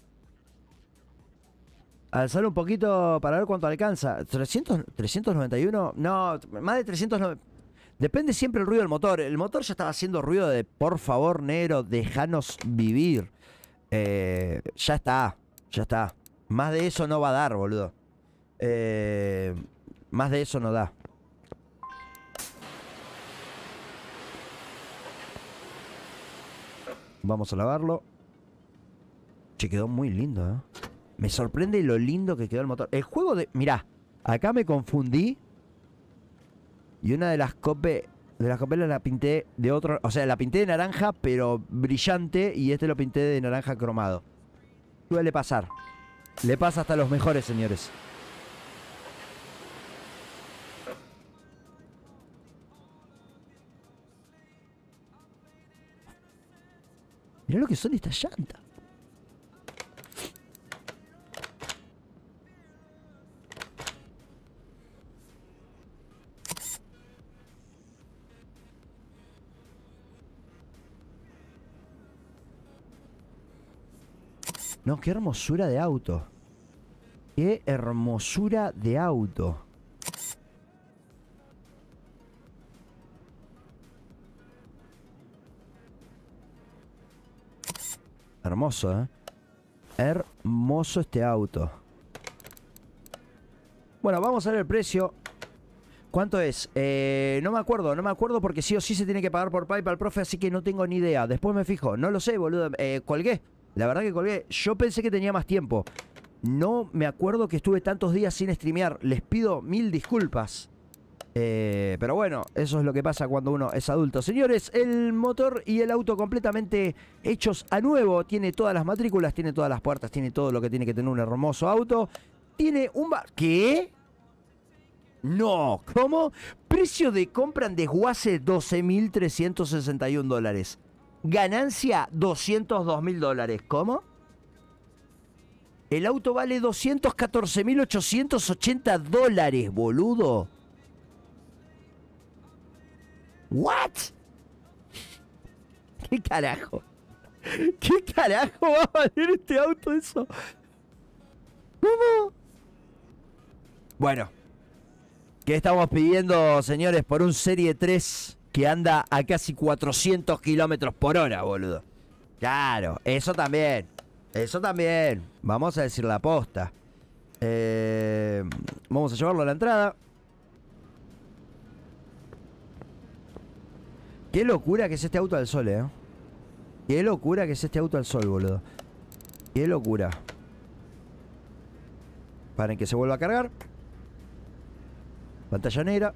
Alzar un poquito para ver cuánto alcanza. ¿trescientos, trescientos noventa y uno? No, más de trescientos noventa. Depende siempre el ruido del motor. El motor ya estaba haciendo ruido de por favor, negro, déjanos vivir. Eh, ya está, ya está. Más de eso no va a dar, boludo. Eh, más de eso no da. Vamos a lavarlo. Che, quedó muy lindo, ¿eh? Me sorprende lo lindo que quedó el motor. El juego de... Mirá, acá me confundí. Y una de las copes... De las copelas la pinté de otro... O sea, la pinté de naranja, pero brillante. Y este lo pinté de naranja cromado. Suele pasar. Le pasa hasta a los mejores, señores. Mirá lo que son estas llantas. No, qué hermosura de auto. Qué hermosura de auto. Hermoso, ¿eh? Hermoso este auto. Bueno, vamos a ver el precio. ¿Cuánto es? Eh, no me acuerdo, no me acuerdo porque sí o sí se tiene que pagar por PayPal, profe, así que no tengo ni idea. Después me fijo. No lo sé, boludo. Eh, colgué. La verdad que colgué. Yo pensé que tenía más tiempo. No me acuerdo que estuve tantos días sin streamear. Les pido mil disculpas. Eh, pero bueno, eso es lo que pasa cuando uno es adulto. Señores, el motor y el auto completamente hechos a nuevo. Tiene todas las matrículas, tiene todas las puertas, tiene todo lo que tiene que tener un hermoso auto. Tiene un... bar... ¿Qué? No, ¿cómo? Precio de compra en desguace doce mil trescientos sesenta y uno dólares. Ganancia doscientos dos mil dólares. ¿Cómo? El auto vale doscientos catorce mil ochocientos ochenta dólares, boludo. ¿What? ¿Qué carajo? ¿Qué carajo va a valer este auto eso? ¿Cómo? Bueno. ¿Qué estamos pidiendo, señores, por un Serie tres que anda a casi cuatrocientos kilómetros por hora, boludo? Claro, eso también. Eso también. Vamos a decir la posta. Eh, vamos a llevarlo a la entrada. Qué locura que es este auto al sol, eh. Qué locura que es este auto al sol, boludo. Qué locura. Para que se vuelva a cargar. Pantalla negra.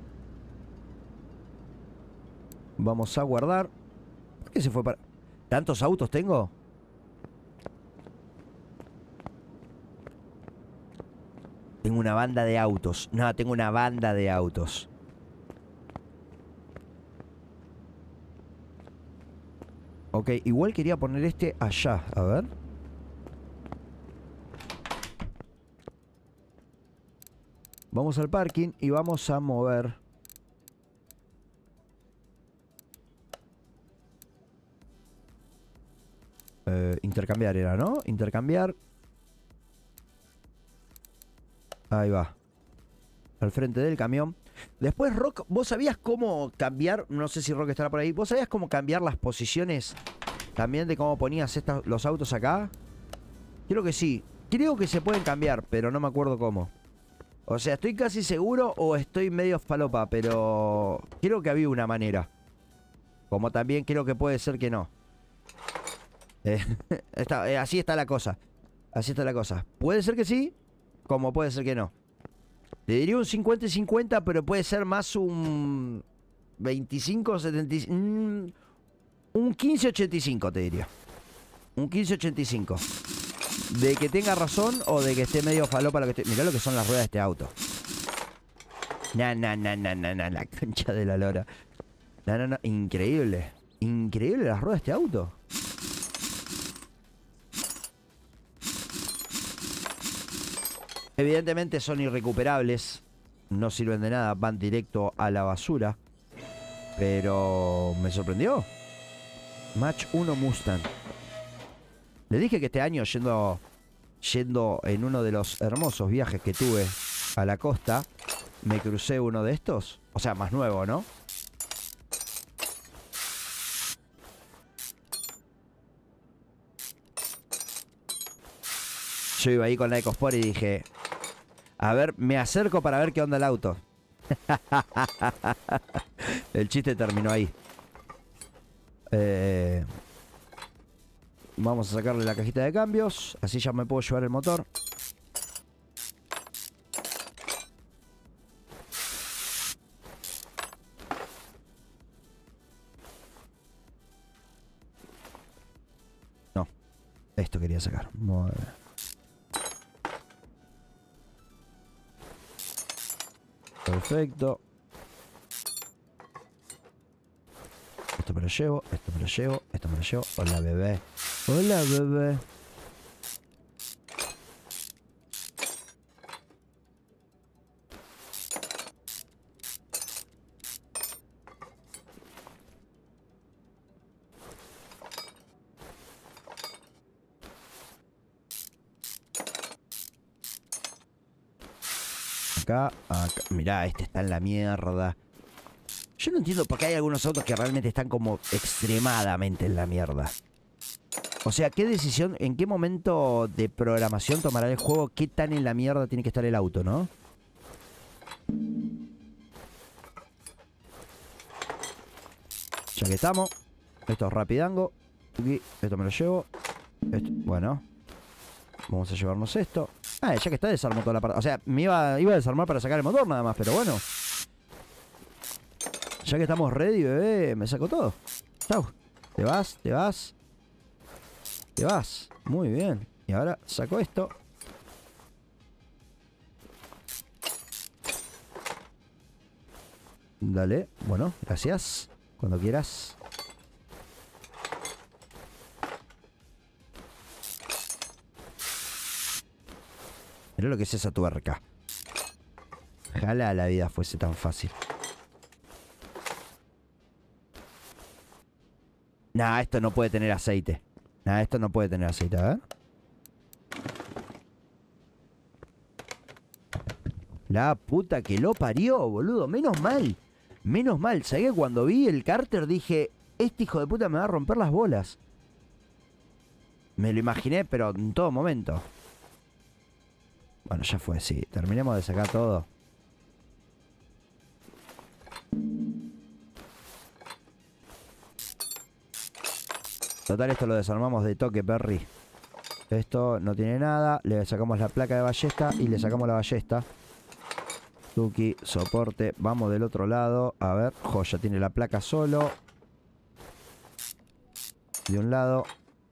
Vamos a guardar. ¿Por qué se fue para...? ¿Tantos autos tengo? Tengo una banda de autos. No, tengo una banda de autos. Ok, igual quería poner este allá. A ver. Vamos al parking y vamos a mover. Eh, intercambiar era, ¿no? Intercambiar. Ahí va. Al frente del camión. Después, Rock, ¿vos sabías cómo cambiar? No sé si Rock estará por ahí. ¿Vos sabías cómo cambiar las posiciones también de cómo ponías esta, los autos acá? Creo que sí. Creo que se pueden cambiar, pero no me acuerdo cómo. O sea, estoy casi seguro o estoy medio falopa, pero creo que había una manera. Como también creo que puede ser que no. Eh, está, eh, así está la cosa. Así está la cosa. Puede ser que sí, como puede ser que no. Te diría un cincuenta y cincuenta, pero puede ser más un veinticinco setenta y cinco. Mm, un quince ochenta y cinco te diría. Un quince ochenta y cinco. De que tenga razón o de que esté medio falopa lo que esté. Mirá lo que son las ruedas de este auto. Na, na, na, na, na, na, la concha de la lora. No, no, no. Increíble. Increíble las ruedas de este auto. Evidentemente son irrecuperables. No sirven de nada. Van directo a la basura. Pero me sorprendió. Match uno Mustang. Le dije que este año yendo, yendo en uno de los hermosos viajes que tuve a la costa, me crucé uno de estos. O sea, más nuevo, ¿no? Yo iba ahí con la EcoSport y dije... A ver, me acerco para ver qué onda el auto. El chiste terminó ahí. Eh... Vamos a sacarle la cajita de cambios. Así ya me puedo llevar el motor. No. Esto quería sacar. Muy bien. Perfecto. Esto me lo llevo, esto me lo llevo, esto me lo llevo. Hola, bebé. Hola, bebé. Acá, acá. Mirá, este está en la mierda. Yo no entiendo por qué hay algunos autos que realmente están como extremadamente en la mierda. O sea, ¿qué decisión, en qué momento de programación tomará el juego qué tan en la mierda tiene que estar el auto, ¿no? Ya que estamos. Esto es rapidango. Esto me lo llevo. Esto, bueno. Vamos a llevarnos esto. Ah, ya que está, desarmó toda la parte. O sea, me iba, iba a desarmar para sacar el motor nada más, pero bueno. Ya que estamos ready, bebé, me saco todo. Chau. Te vas, te vas. Te vas. Muy bien. Y ahora saco esto. Dale. Bueno, gracias. Cuando quieras. Mirá lo que es esa tuerca. Ojalá la vida fuese tan fácil. Nah, esto no puede tener aceite. Nah, esto no puede tener aceite, a ver. La puta que lo parió, boludo. Menos mal. Menos mal. ¿Sabés que cuando vi el cárter dije, este hijo de puta me va a romper las bolas? Me lo imaginé, pero en todo momento. Bueno, ya fue, sí. Terminemos de sacar todo. Total, esto lo desarmamos de toque, Perry. Esto no tiene nada. Le sacamos la placa de ballesta y le sacamos la ballesta. Tuki, soporte. Vamos del otro lado. A ver, joya, tiene la placa solo. De un lado.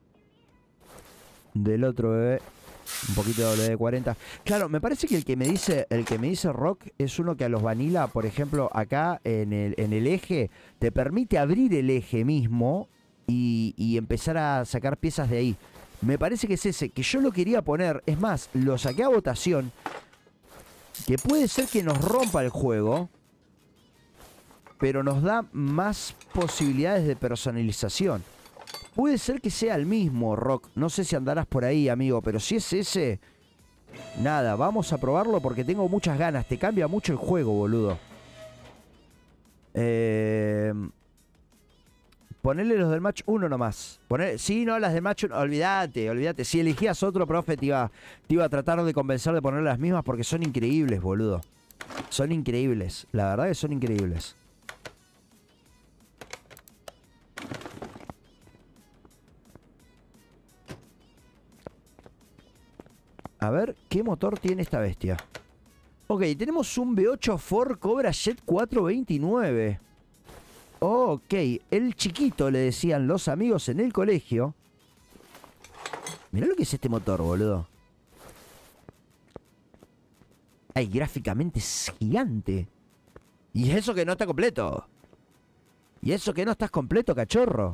Del otro, bebé. Un poquito de W D cuarenta. Claro, me parece que el que me dice el que me dice Rock es uno que a los Vanilla, por ejemplo, acá en el, en el eje, te permite abrir el eje mismo y, y empezar a sacar piezas de ahí. Me parece que es ese, que yo lo quería poner. Es más, lo saqué a votación. Que puede ser que nos rompa el juego, pero nos da más posibilidades de personalización. Puede ser que sea el mismo, Rock. No sé si andarás por ahí, amigo, pero si es ese... Nada, vamos a probarlo porque tengo muchas ganas. Te cambia mucho el juego, boludo. Eh... Ponele los del match uno nomás. Poner... Sí, no, las del match uno. Olvídate, olvídate. Si elegías otro, profe, te iba, te iba a tratar de convencer de poner las mismas porque son increíbles, boludo. Son increíbles. La verdad que son increíbles. A ver, ¿qué motor tiene esta bestia? Ok, tenemos un V ocho Ford Cobra Jet cuatrocientos veintinueve. Ok, el chiquito le decían los amigos en el colegio. Mirá lo que es este motor, boludo. Ay, gráficamente es gigante. Y eso que no está completo. Y eso que no estás completo, cachorro.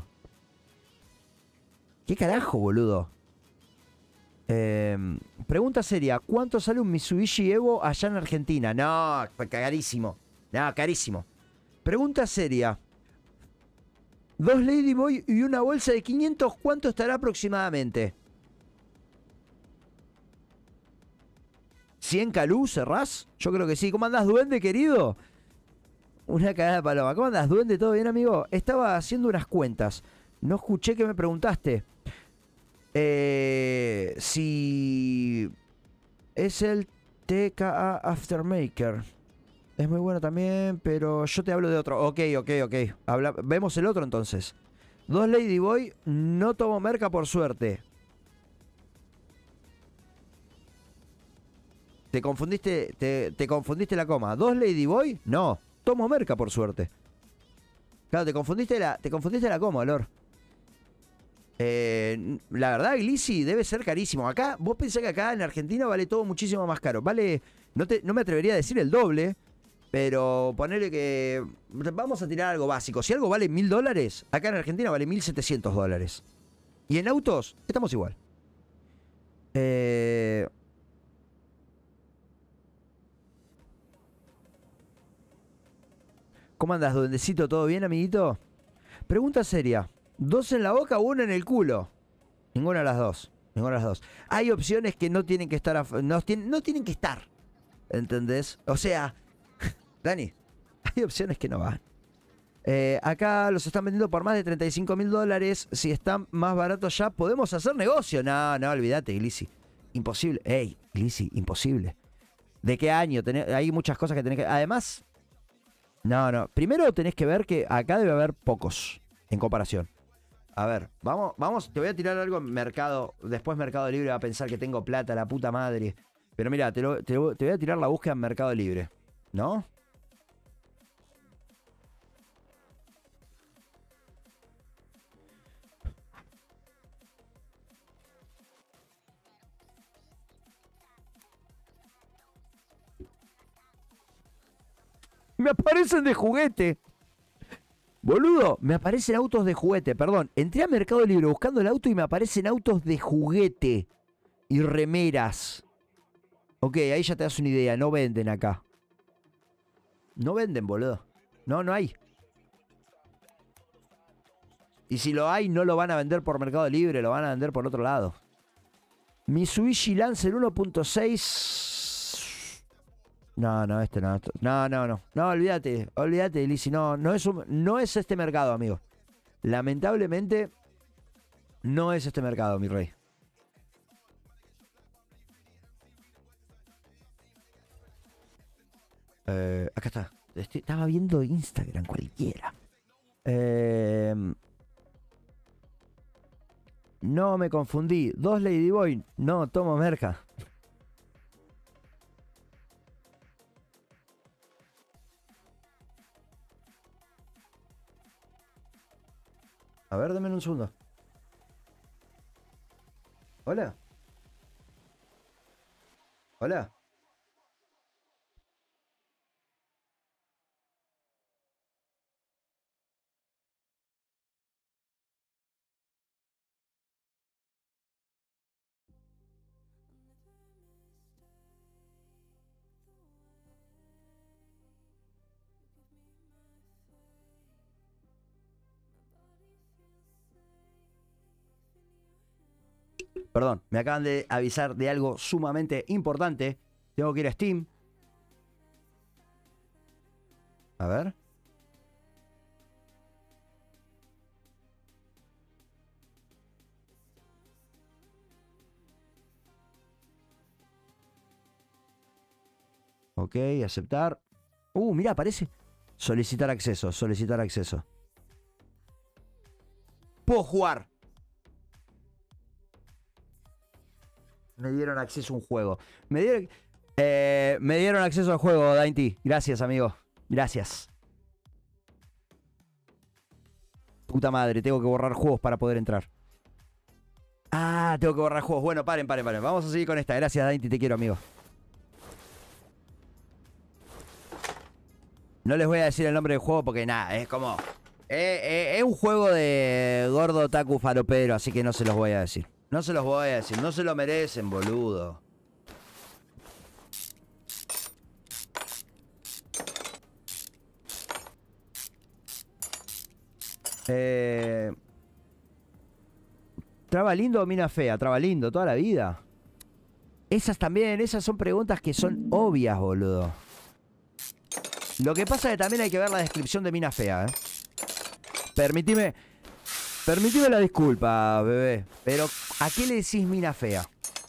¿Qué carajo, boludo? Eh, pregunta seria. ¿Cuánto sale un Mitsubishi Evo allá en Argentina? No, carísimo. No, carísimo. Pregunta seria. Dos Ladyboy y una bolsa de quinientos. ¿Cuánto estará aproximadamente? ¿cien calú cerrás? Yo creo que sí. ¿Cómo andás, duende, querido? Una cagada de paloma. ¿Cómo andás, duende? ¿Todo bien, amigo? Estaba haciendo unas cuentas. No escuché que me preguntaste. Eh, si es el T K A Aftermaker. Es muy bueno también, pero yo te hablo de otro. Ok, ok, ok. Habla, vemos el otro entonces. Dos Ladyboy, no tomo merca por suerte. Te confundiste, te, te confundiste la coma. ¿Dos Ladyboy? No, tomo merca por suerte. Claro, te confundiste la, te confundiste la coma, Lor. Eh, la verdad, Glissy debe ser carísimo. Acá, vos pensás que acá en Argentina vale todo muchísimo más caro. Vale, no, te, no me atrevería a decir el doble, pero ponerle que... Vamos a tirar algo básico. Si algo vale mil dólares, acá en Argentina vale mil setecientos dólares. Y en autos, estamos igual. Eh... ¿Cómo andas, duendecito? ¿Todo bien, amiguito? Pregunta seria. ¿Dos en la boca o uno en el culo? Ninguna de las dos. Ninguna de las dos. Hay opciones que no tienen que estar... No, tienen, no tienen que estar. ¿Entendés? O sea... Dani, hay opciones que no van. Eh, acá los están vendiendo por más de treinta y cinco mil dólares. Si están más baratos ya, podemos hacer negocio. No, no, olvídate, Glissy. Imposible. Ey, Glissy, imposible. ¿De qué año? Tenés, hay muchas cosas que tenés que... Además... No, no. Primero tenés que ver que acá debe haber pocos en comparación. A ver, vamos, vamos, te voy a tirar algo en Mercado. Después Mercado Libre va a pensar que tengo plata, la puta madre. Pero mira, te, lo, te, te voy a tirar la búsqueda en Mercado Libre. ¿No? Me aparecen de juguete. Boludo, me aparecen autos de juguete, perdón. Entré a Mercado Libre buscando el auto y me aparecen autos de juguete. Y remeras. Ok, ahí ya te das una idea, no venden acá. No venden, boludo. No, no hay. Y si lo hay, no lo van a vender por Mercado Libre, lo van a vender por otro lado. Mitsubishi Lancer uno punto seis. No, no, este no. esto- No, no, no. No, olvídate. Olvídate, Lizzy. No, no es, un- no es este mercado, amigo. Lamentablemente, no es este mercado, mi rey. Eh, acá está. Estoy- estaba viendo Instagram cualquiera. Eh, no me confundí. Dos Ladyboy. No, tomo merca. A ver, dame un segundo. Hola. Hola. Perdón, me acaban de avisar de algo sumamente importante. Tengo que ir a Steam. A ver. Ok, aceptar. Uh, mira, aparece. Solicitar acceso, solicitar acceso. ¡Puedo jugar! Me dieron acceso a un juego. Me dieron, eh, me dieron acceso al juego, Dainty. Gracias, amigo. Gracias. Puta madre, tengo que borrar juegos para poder entrar. Ah, tengo que borrar juegos. Bueno, paren, paren, paren. Vamos a seguir con esta. Gracias, Dainty. Te quiero, amigo. No les voy a decir el nombre del juego porque nada, es como... eh, eh, es un juego de gordo taku faropero, así que no se los voy a decir. No se los voy a decir. No se lo merecen, boludo. Eh... ¿Traba lindo o mina fea? Traba lindo, toda la vida. Esas también, esas son preguntas que son obvias, boludo. Lo que pasa es que también hay que ver la descripción de mina fea, ¿eh? Permitime... Permitime la disculpa, bebé. Pero, ¿a qué le decís mina fea?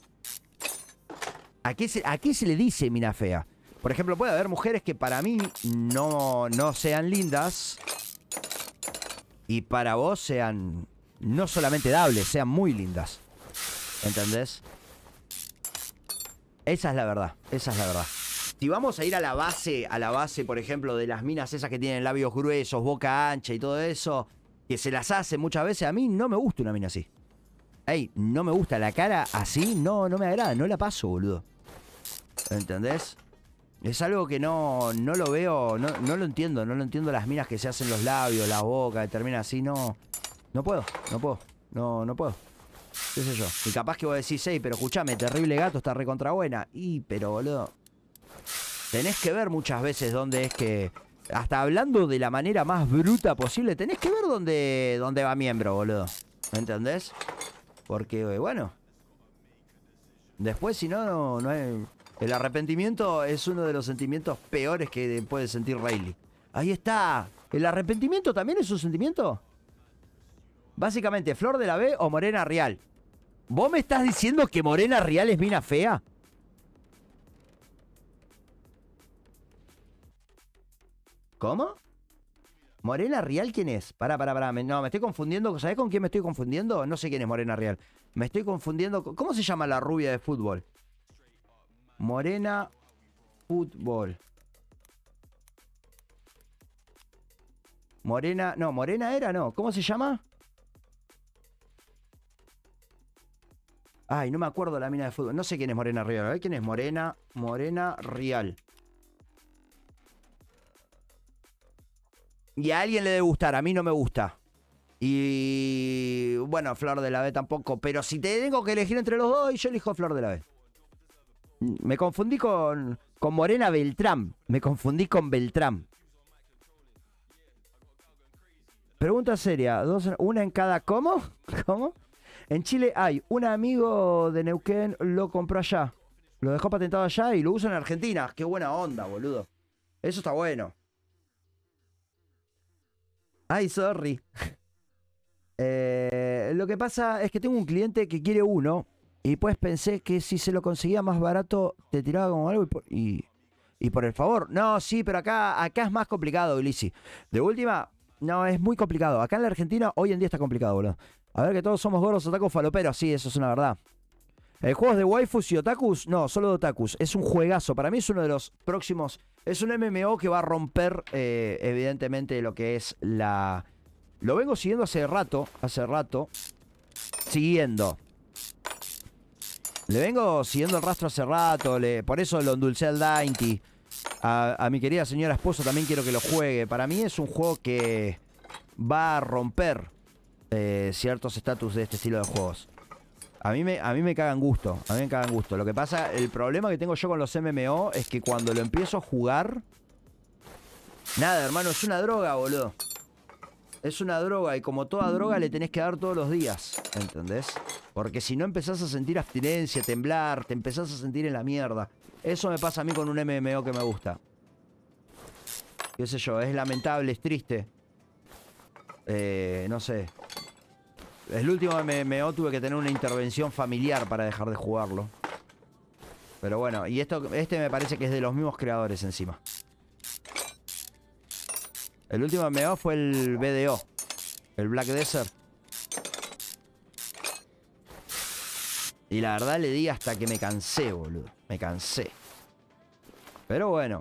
¿A qué se, a qué se le dice mina fea? Por ejemplo, puede haber mujeres que para mí no, no sean lindas. Y para vos sean... No solamente dables, sean muy lindas. ¿Entendés? Esa es la verdad, esa es la verdad. Si vamos a ir a la base, a la base, por ejemplo, de las minas esas que tienen labios gruesos, boca ancha y todo eso, que se las hace muchas veces, a mí no me gusta una mina así. Ey, no me gusta la cara así, no, no me agrada, no la paso, boludo. ¿Entendés? Es algo que no, no lo veo, no, no lo entiendo, no lo entiendo las minas que se hacen los labios, la boca, que termina así, no... No puedo, no puedo, no, no puedo. ¿Qué sé yo? Y capaz que vos decís, hey, pero escuchame, Terrible Gato está recontra buena. Y, pero boludo, tenés que ver muchas veces dónde es que... Hasta hablando de la manera más bruta posible, tenés que ver dónde, dónde va miembro, boludo. ¿Me entendés? Porque, bueno... Después, si no, no, no hay... El arrepentimiento es uno de los sentimientos peores que puede sentir Rayleigh. Ahí está. ¿El arrepentimiento también es un sentimiento? Básicamente, Flor de la B o Morena Real. ¿Vos me estás diciendo que Morena Real es mina fea? ¿Cómo? ¿Morena Real quién es? Pará, pará, pará. Me- no, me estoy confundiendo. ¿Sabés con quién me estoy confundiendo? No sé quién es Morena Real. Me estoy confundiendo. con- ¿Cómo se llama la rubia de fútbol? Morena Fútbol. Morena. No, Morena era, no. ¿Cómo se llama? Ay, no me acuerdo la mina de fútbol. No sé quién es Morena Real. A ver quién es Morena. Morena Real. Y a alguien le debe gustar. A mí no me gusta. Y bueno, Flor de la B tampoco. Pero si te tengo que elegir entre los dos, yo elijo Flor de la B. Me confundí con, con Morena Beltrán. Me confundí con Beltrán. Pregunta seria. Dos, una en cada... ¿Cómo? ¿Cómo? En Chile hay un amigo de Neuquén, lo compró allá. Lo dejó patentado allá y lo usa en Argentina. Qué buena onda, boludo. Eso está bueno. Ay, sorry. eh, lo que pasa es que tengo un cliente que quiere uno. Y pues pensé que si se lo conseguía más barato, te tiraba como algo y por, y, y por el favor. No, sí, pero acá, acá es más complicado, Ulises. De última, no, es muy complicado. Acá en la Argentina hoy en día está complicado, boludo. A ver que todos somos gordos, otakus, faloperos. Sí, eso es una verdad. ¿El juego es de waifus y otakus? No, solo de otakus. Es un juegazo. Para mí es uno de los próximos. Es un M M O que va a romper, eh, evidentemente, lo que es la... Lo vengo siguiendo hace rato. Hace rato. Siguiendo. Le vengo siguiendo el rastro hace rato. Le, por eso lo endulcé al Dainty. A, a mi querida señora esposa también quiero que lo juegue. Para mí es un juego que va a romper eh, ciertos estatus de este estilo de juegos. A mí, me, a mí me cagan gusto, a mí me cagan gusto. Lo que pasa, el problema que tengo yo con los M M O es que cuando lo empiezo a jugar... Nada, hermano, es una droga, boludo. Es una droga y como toda droga le tenés que dar todos los días, ¿entendés? Porque si no empezás a sentir abstinencia, temblar, te empezás a sentir en la mierda. Eso me pasa a mí con un M M O que me gusta. Qué sé yo, es lamentable, es triste. Eh, no sé... El último M M O tuve que tener una intervención familiar para dejar de jugarlo. Pero bueno, y esto, este me parece que es de los mismos creadores encima. El último M M O fue el B D O, el Black Desert. Y la verdad le di hasta que me cansé, boludo. Me cansé. Pero bueno.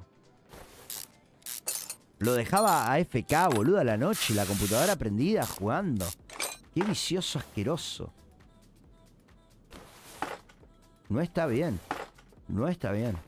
Lo dejaba a F K, boludo, a la noche. La computadora prendida jugando. Qué vicioso asqueroso. No está bien. No está bien.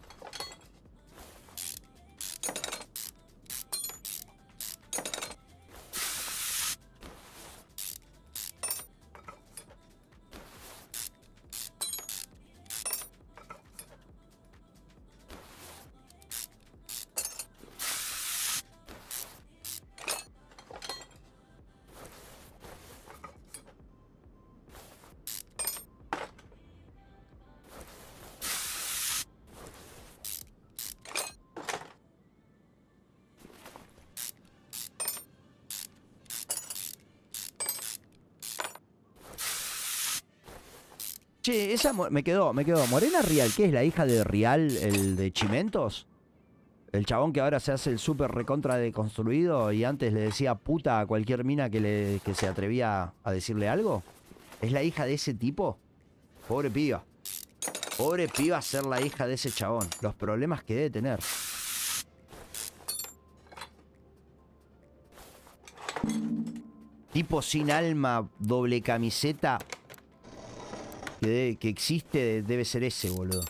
Che, esa me quedó, me quedó. Morena Rial, ¿qué es la hija de Rial, el de Chimentos? El chabón que ahora se hace el súper recontra deconstruido y antes le decía puta a cualquier mina que, le, que se atrevía a decirle algo. ¿Es la hija de ese tipo? Pobre piba. Pobre piba ser la hija de ese chabón. Los problemas que debe tener. Tipo sin alma, doble camiseta... Que, de, que existe debe ser ese, boludo.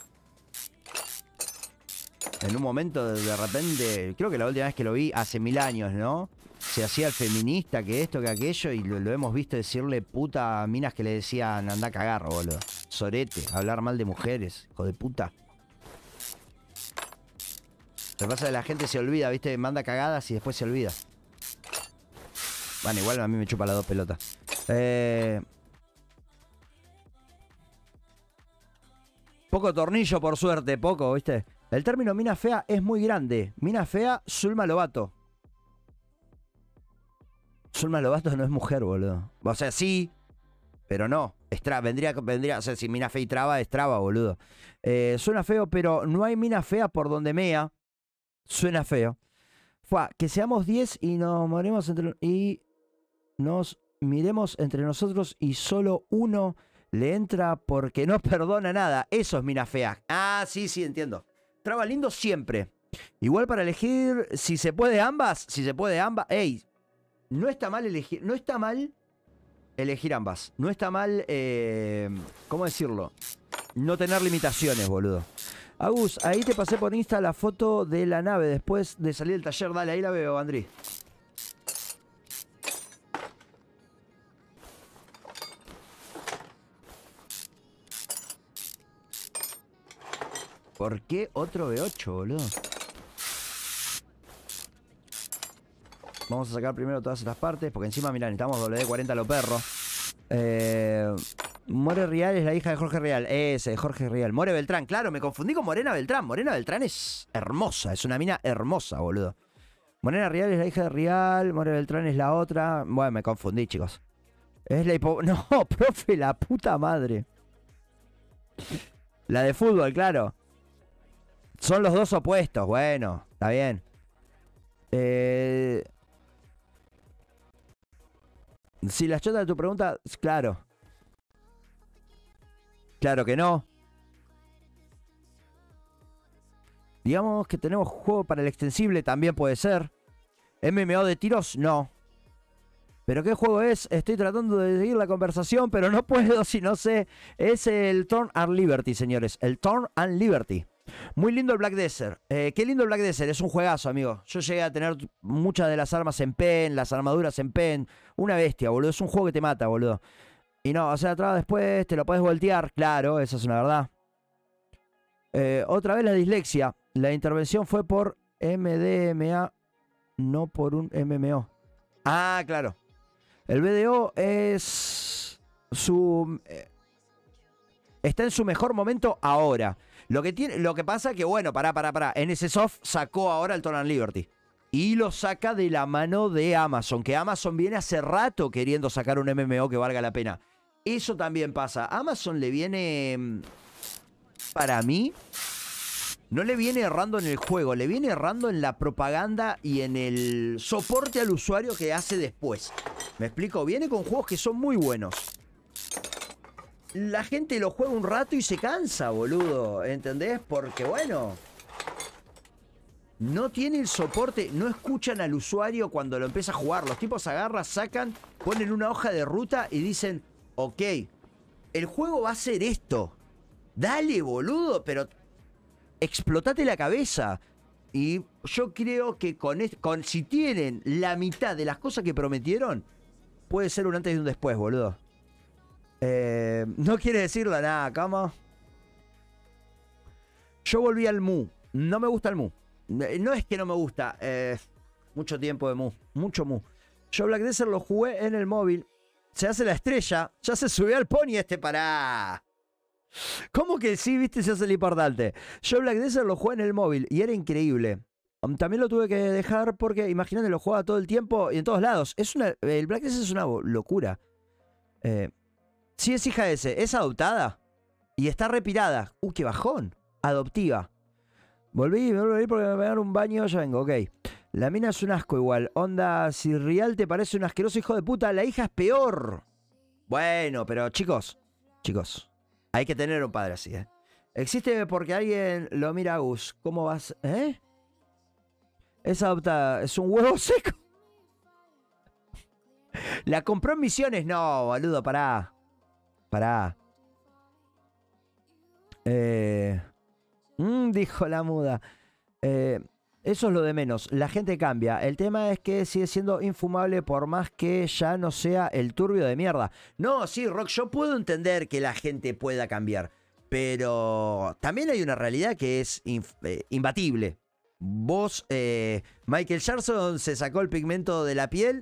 En un momento, de repente, creo que la última vez que lo vi, hace mil años, ¿no? Se hacía el feminista, que esto, que aquello, y lo, lo hemos visto decirle puta a minas que le decían anda a cagar, boludo. Sorete, hablar mal de mujeres, hijo de puta. Lo que pasa es que la gente se olvida, ¿viste? Manda cagadas y después se olvida. Bueno, igual a mí me chupa las dos pelotas. Eh... Poco tornillo, por suerte, poco, ¿viste? El término mina fea es muy grande. Mina fea, Zulma Lobato. Zulma Lobato no es mujer, boludo. O sea, sí, pero no. Es tra vendría, vendría, o sea, si mina fea y traba, es traba, boludo. Eh, suena feo, pero no hay mina fea por donde mea. Suena feo. Fua, que seamos diez y nos moremos entre... Y nos miremos entre nosotros y solo uno... Le entra porque no perdona nada. Eso es mina fea. Ah, sí, sí, entiendo. Traba lindo siempre. Igual para elegir, si se puede ambas, si se puede ambas. Ey, no está mal elegir, no está mal elegir ambas. No está mal, eh, ¿cómo decirlo? No tener limitaciones, boludo. Agus, ahí te pasé por Insta la foto de la nave después de salir del taller. Dale, ahí la veo, Andrés. ¿Por qué otro B ocho, boludo? Vamos a sacar primero todas estas partes, porque encima, mirá, necesitamos W D cuarenta a lo perro. Eh, More Real es la hija de Jorge Real. Ese, Jorge Real. More Beltrán, claro, me confundí con Morena Beltrán. Morena Beltrán es hermosa, es una mina hermosa, boludo. Morena Real es la hija de Real, More Beltrán es la otra. Bueno, me confundí, chicos. Es la hipo... No, profe, la puta madre. La de fútbol, claro. Son los dos opuestos, bueno, está bien. Eh... Si la chota de tu pregunta, claro. Claro que no. Digamos que tenemos juego para el extensible, también puede ser. M M O de tiros, no. ¿Pero qué juego es? Estoy tratando de seguir la conversación, pero no puedo si no sé. Es el Thorn and Liberty, señores. El Thorn and Liberty. Muy lindo el Black Desert. Eh, qué lindo el Black Desert. Es un juegazo, amigo. Yo llegué a tener muchas de las armas en pen, las armaduras en pen. Una bestia, boludo. Es un juego que te mata, boludo. Y no, o sea, atrás después te lo puedes voltear. Claro, esa es una verdad. Eh, otra vez la dislexia. La intervención fue por M D M A, no por un M M O. Ah, claro. El B D O es su... Eh, está en su mejor momento ahora. Lo que, tiene, lo que pasa que, bueno, pará, pará, pará. N S Soft sacó ahora el Thorn and Liberty. Y lo saca de la mano de Amazon. Que Amazon viene hace rato queriendo sacar un M M O que valga la pena. Eso también pasa. Amazon le viene... Para mí... No le viene errando en el juego, le viene errando en la propaganda y en el soporte al usuario que hace después. ¿Me explico? Viene con juegos que son muy buenos. La gente lo juega un rato y se cansa, boludo. ¿Entendés? Porque, bueno... No tiene el soporte, no escuchan al usuario cuando lo empieza a jugar. Los tipos agarran, sacan, ponen una hoja de ruta y dicen... Ok, el juego va a ser esto. Dale, boludo, pero... explotate la cabeza. Y yo creo que con, con si tienen la mitad de las cosas que prometieron, puede ser un antes y un después, boludo. Eh, no quiere decirlo nada, ¿cómo? Yo volví al Mu. No me gusta el Mu. No es que no me gusta. Eh, mucho tiempo de Mu. Mucho Mu. Yo Black Desert lo jugué en el móvil. Se hace la estrella. Ya se subió al pony este, pará. ¿Cómo que sí, viste? Se hace el importante. Yo Black Desert lo jugué en el móvil y era increíble. También lo tuve que dejar porque, imagínate, lo jugaba todo el tiempo y en todos lados. Es una, el Black Desert es una locura. Eh, sí es hija de ese, es adoptada y está repirada. Uh, qué bajón. Adoptiva. Volví, me volví porque me pegaron un baño, ya vengo, ok. La mina es un asco igual. Onda, si Real te parece un asqueroso hijo de puta, la hija es peor. Bueno, pero chicos, chicos, hay que tener un padre así, ¿eh? Existe porque alguien lo mira a Gus. ¿Cómo vas? ¿Eh? Es adoptada. Es un huevo seco. ¿La compró en Misiones? No, boludo, pará. Pará. Eh... Mm, dijo la muda. Eh, eso es lo de menos. La gente cambia. El tema es que sigue siendo infumable por más que ya no sea el turbio de mierda. No, sí, Rock, yo puedo entender que la gente pueda cambiar. Pero también hay una realidad que es eh, imbatible. Vos, eh, Michael Jackson se sacó el pigmento de la piel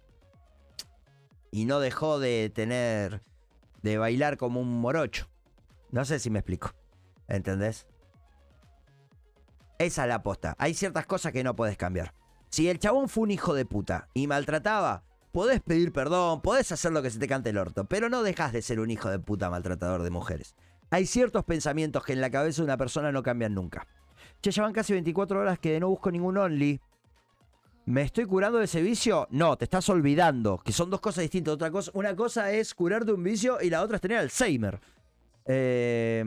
y no dejó de tener, de bailar como un morocho. No sé si me explico. ¿Entendés? Esa es la aposta. Hay ciertas cosas que no podés cambiar. Si el chabón fue un hijo de puta y maltrataba, podés pedir perdón, podés hacer lo que se te cante el orto, pero no dejás de ser un hijo de puta maltratador de mujeres. Hay ciertos pensamientos que en la cabeza de una persona no cambian nunca. Che, ya van casi veinticuatro horas que no busco ningún Only. ¿Me estoy curando de ese vicio? No, te estás olvidando, que son dos cosas distintas. Otra cosa, una cosa es curarte un vicio y la otra es tener Alzheimer. Eh...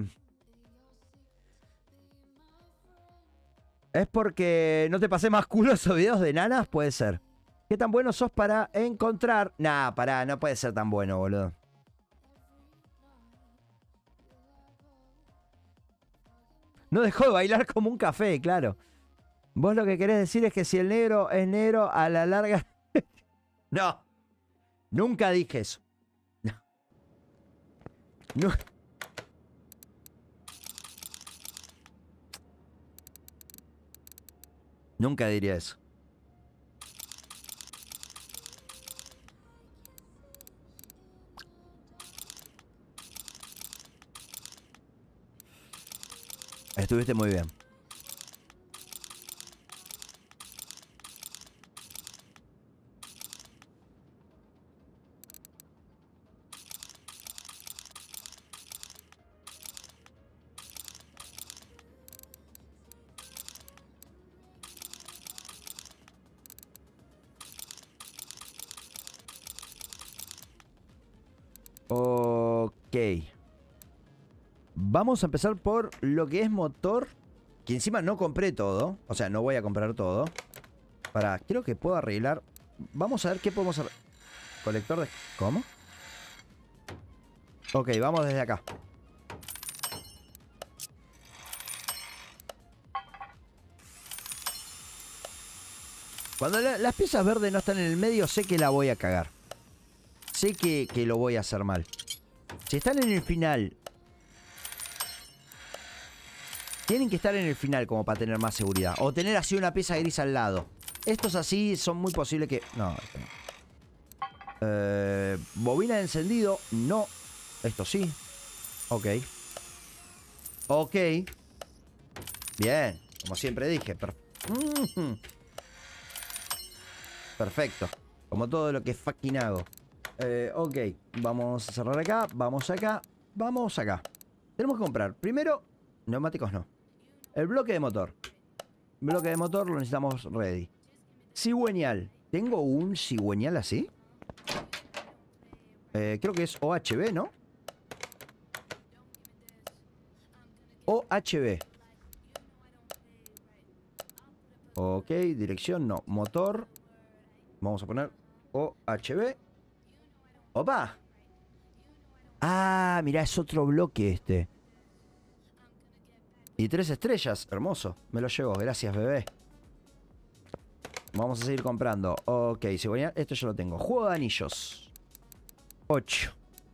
¿Es porque no te pasé más culo esos videos de nanas? Puede ser. ¿Qué tan bueno sos para encontrar? Nah, pará, no puede ser tan bueno, boludo. No dejó de bailar como un café, claro. Vos lo que querés decir es que si el negro es negro, a la larga... No. Nunca dije eso. No. No. Nunca diría eso. Estuviste muy bien. Ok. Vamos a empezar por lo que es motor. Que encima no compré todo. O sea, no voy a comprar todo. Para, creo que puedo arreglar. Vamos a ver qué podemos arreglar. Colector de... ¿Cómo? Ok, vamos desde acá. Cuando la, las piezas verdes no están en el medio, sé que la voy a cagar. Sé que, que lo voy a hacer mal. Si están en el final... Tienen que estar en el final como para tener más seguridad. O tener así una pieza gris al lado. Estos así son muy posibles que... No, esto no. Eh, bobina de encendido. No. Esto sí. Ok. Ok. Bien. Como siempre dije. Per... Mm-hmm. Perfecto. Como todo lo que fucking hago. Eh, ok. Vamos a cerrar acá. Vamos acá. Vamos acá. Tenemos que comprar. Primero, neumáticos no. El bloque de motor. Bloque de motor lo necesitamos ready. Cigüeñal. ¿Tengo un cigüeñal así? Eh, creo que es O H B, ¿no? O H B. Ok, dirección no. Motor. Vamos a poner O H B. ¡Opa! Ah, mirá, es otro bloque este. Y tres estrellas, hermoso. Me lo llevo, gracias, bebé. Vamos a seguir comprando. Ok, cigüeñal, esto yo lo tengo. Juego de anillos. ocho.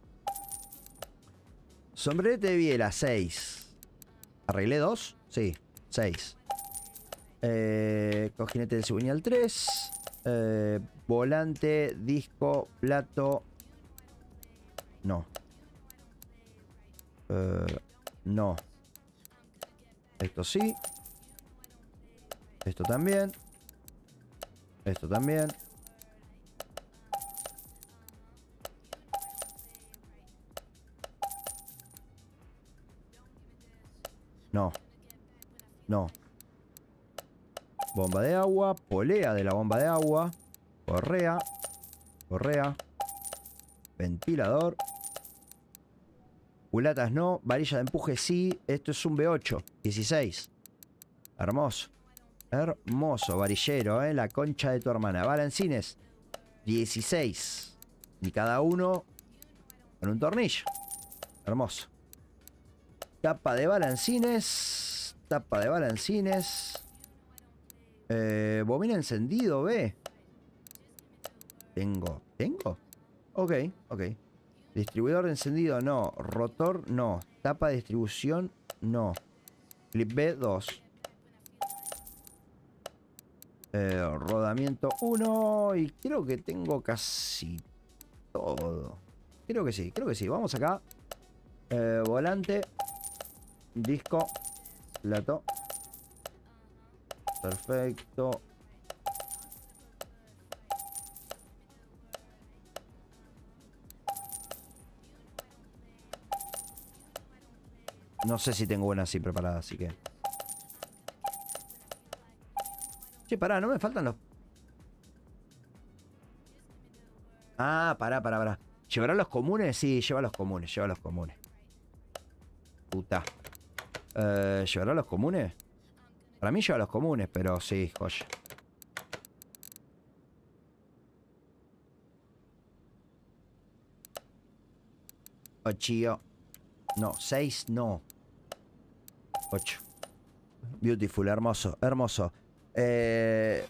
Sombrerete de biela, seis. ¿Arreglé dos? Sí, seis. Eh, cojinete del cigüeñal, tres. Eh, volante, disco, plato. No. Eh, no. Esto sí. Esto también. Esto también. No. No. Bomba de agua. Polea de la bomba de agua. Correa. Correa. Ventilador. Culatas no. Varilla de empuje sí. Esto es un V ocho. dieciséis. Hermoso. Hermoso. Varillero, ¿eh? La concha de tu hermana. Balancines. dieciséis. Y cada uno con un tornillo. Hermoso. Tapa de balancines. Tapa de balancines. Eh, bobina encendido, ve. Tengo. ¿Tengo? Ok, ok. Distribuidor de encendido, no. Rotor, no. Tapa de distribución, no. Clip B, dos. Eh, rodamiento uno. Y creo que tengo casi todo. Creo que sí, creo que sí. Vamos acá. Eh, volante. Disco. Plato. Perfecto. No sé si tengo una así preparada, así que... Che, pará, no me faltan los... Ah, pará, pará, pará. ¿Llevará los comunes? Sí, lleva los comunes, lleva los comunes. Puta. Eh, ¿Llevará los comunes? Para mí lleva los comunes, pero sí, joya. Ocho. No, seis no. Ocho. Beautiful, hermoso, hermoso. Eh...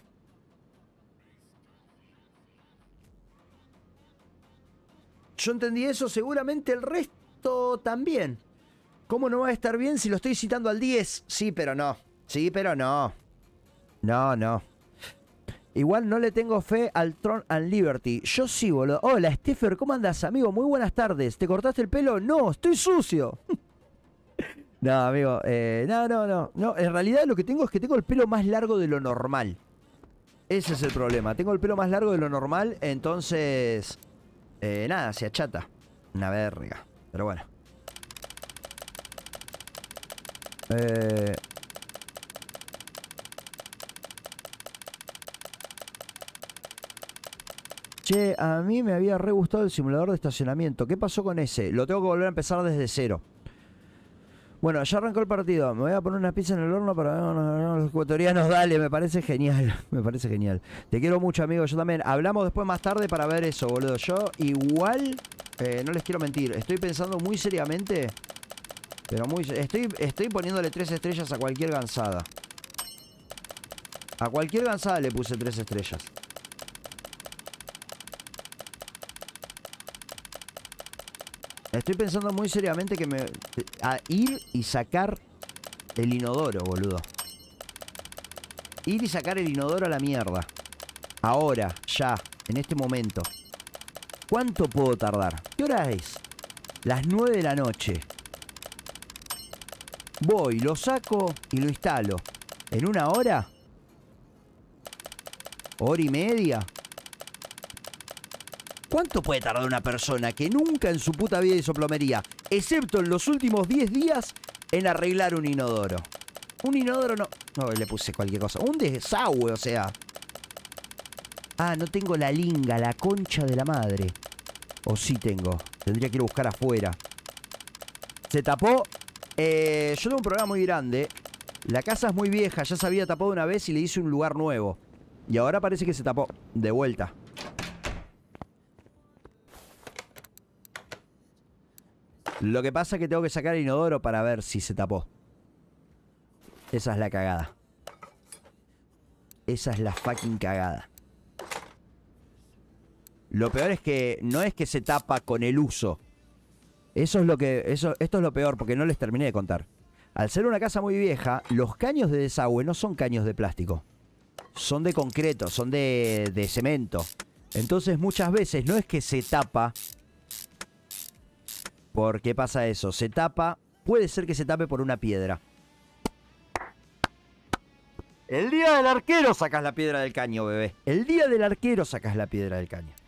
Yo entendí eso, seguramente el resto también. ¿Cómo no va a estar bien si lo estoy citando al diez? Sí, pero no. Sí, pero no. No, no. Igual no le tengo fe al Tron and Liberty. Yo sí, boludo. Hola, Steffer, ¿cómo andas, amigo? Muy buenas tardes. ¿Te cortaste el pelo? No, estoy sucio. No, amigo, eh, no, no, no, no. En realidad lo que tengo es que tengo el pelo más largo de lo normal. Ese es el problema. Tengo el pelo más largo de lo normal, entonces... Eh, nada, se achata. Una verga. Pero bueno. Eh... Che, a mí me había re gustado el simulador de estacionamiento. ¿Qué pasó con ese? Lo tengo que volver a empezar desde cero. Bueno, ya arrancó el partido. Me voy a poner una pizza en el horno para ver a los ecuatorianos. Dale, me parece genial. Me parece genial. Te quiero mucho, amigo. Yo también. Hablamos después más tarde para ver eso, boludo. Yo igual, eh, no les quiero mentir. Estoy pensando muy seriamente. Pero muy... Estoy, estoy poniéndole tres estrellas a cualquier gansada. A cualquier gansada le puse tres estrellas. Estoy pensando muy seriamente que me... A ir y sacar el inodoro, boludo. Ir y sacar el inodoro a la mierda. Ahora, ya, en este momento. ¿Cuánto puedo tardar? ¿Qué hora es? Las nueve de la noche. Voy, lo saco y lo instalo. ¿En una hora? ¿Hora y media? ¿Cuánto puede tardar una persona que nunca en su puta vida hizo plomería, excepto en los últimos diez días, en arreglar un inodoro? Un inodoro no... No, le puse cualquier cosa. Un desagüe, o sea. Ah, no tengo la linga, la concha de la madre. O sí tengo. Tendría que ir a buscar afuera. Se tapó. Eh, yo tengo un programa muy grande. La casa es muy vieja, ya se había tapado una vez y le hice un lugar nuevo. Y ahora parece que se tapó. De vuelta. Lo que pasa es que tengo que sacar el inodoro para ver si se tapó. Esa es la cagada. Esa es la fucking cagada. Lo peor es que no es que se tapa con el uso. Eso es lo que... Eso, esto es lo peor porque no les terminé de contar. Al ser una casa muy vieja, los caños de desagüe no son caños de plástico. Son de concreto, son de, de cemento. Entonces muchas veces no es que se tapa... ¿Por qué pasa eso? Se tapa... Puede ser que se tape por una piedra. El día del arquero sacas la piedra del caño, bebé. El día del arquero sacas la piedra del caño.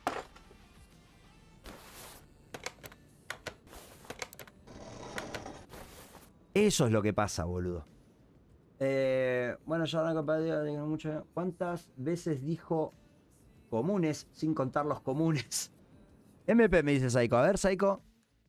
Eso es lo que pasa, boludo. Eh, bueno, ya arranco para mucho. ¿Cuántas veces dijo comunes sin contar los comunes? M P me dice Psycho. A ver, Psycho.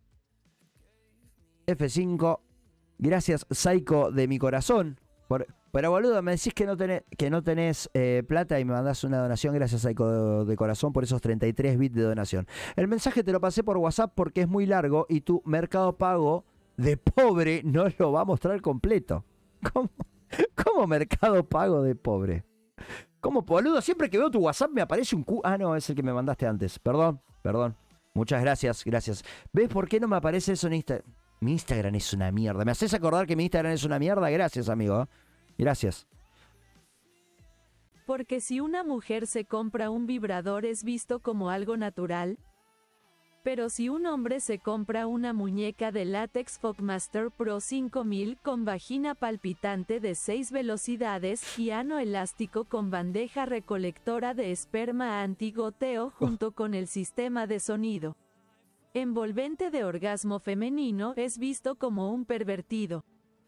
F cinco. Gracias, Psycho, de mi corazón. Por, pero, boludo, me decís que no tenés, que no tenés eh, plata y me mandás una donación. Gracias, Psycho, de, de corazón, por esos treinta y tres bits de donación. El mensaje te lo pasé por WhatsApp porque es muy largo y tu Mercado Pago de pobre no lo va a mostrar completo. ¿Cómo, cómo Mercado Pago de pobre? ¿Cómo, boludo? Siempre que veo tu WhatsApp me aparece un Q... Ah, no, es el que me mandaste antes. Perdón, perdón. Muchas gracias, gracias. ¿Ves por qué no me aparece eso en Instagram? Mi Instagram es una mierda. ¿Me haces acordar que mi Instagram es una mierda? Gracias, amigo. Gracias. Porque si una mujer se compra un vibrador es visto como algo natural. Pero si un hombre se compra una muñeca de látex Fogmaster Pro cinco mil con vagina palpitante de seis velocidades y ano elástico con bandeja recolectora de esperma antigoteo junto con el sistema de sonido envolvente de orgasmo femenino, es visto como un pervertido.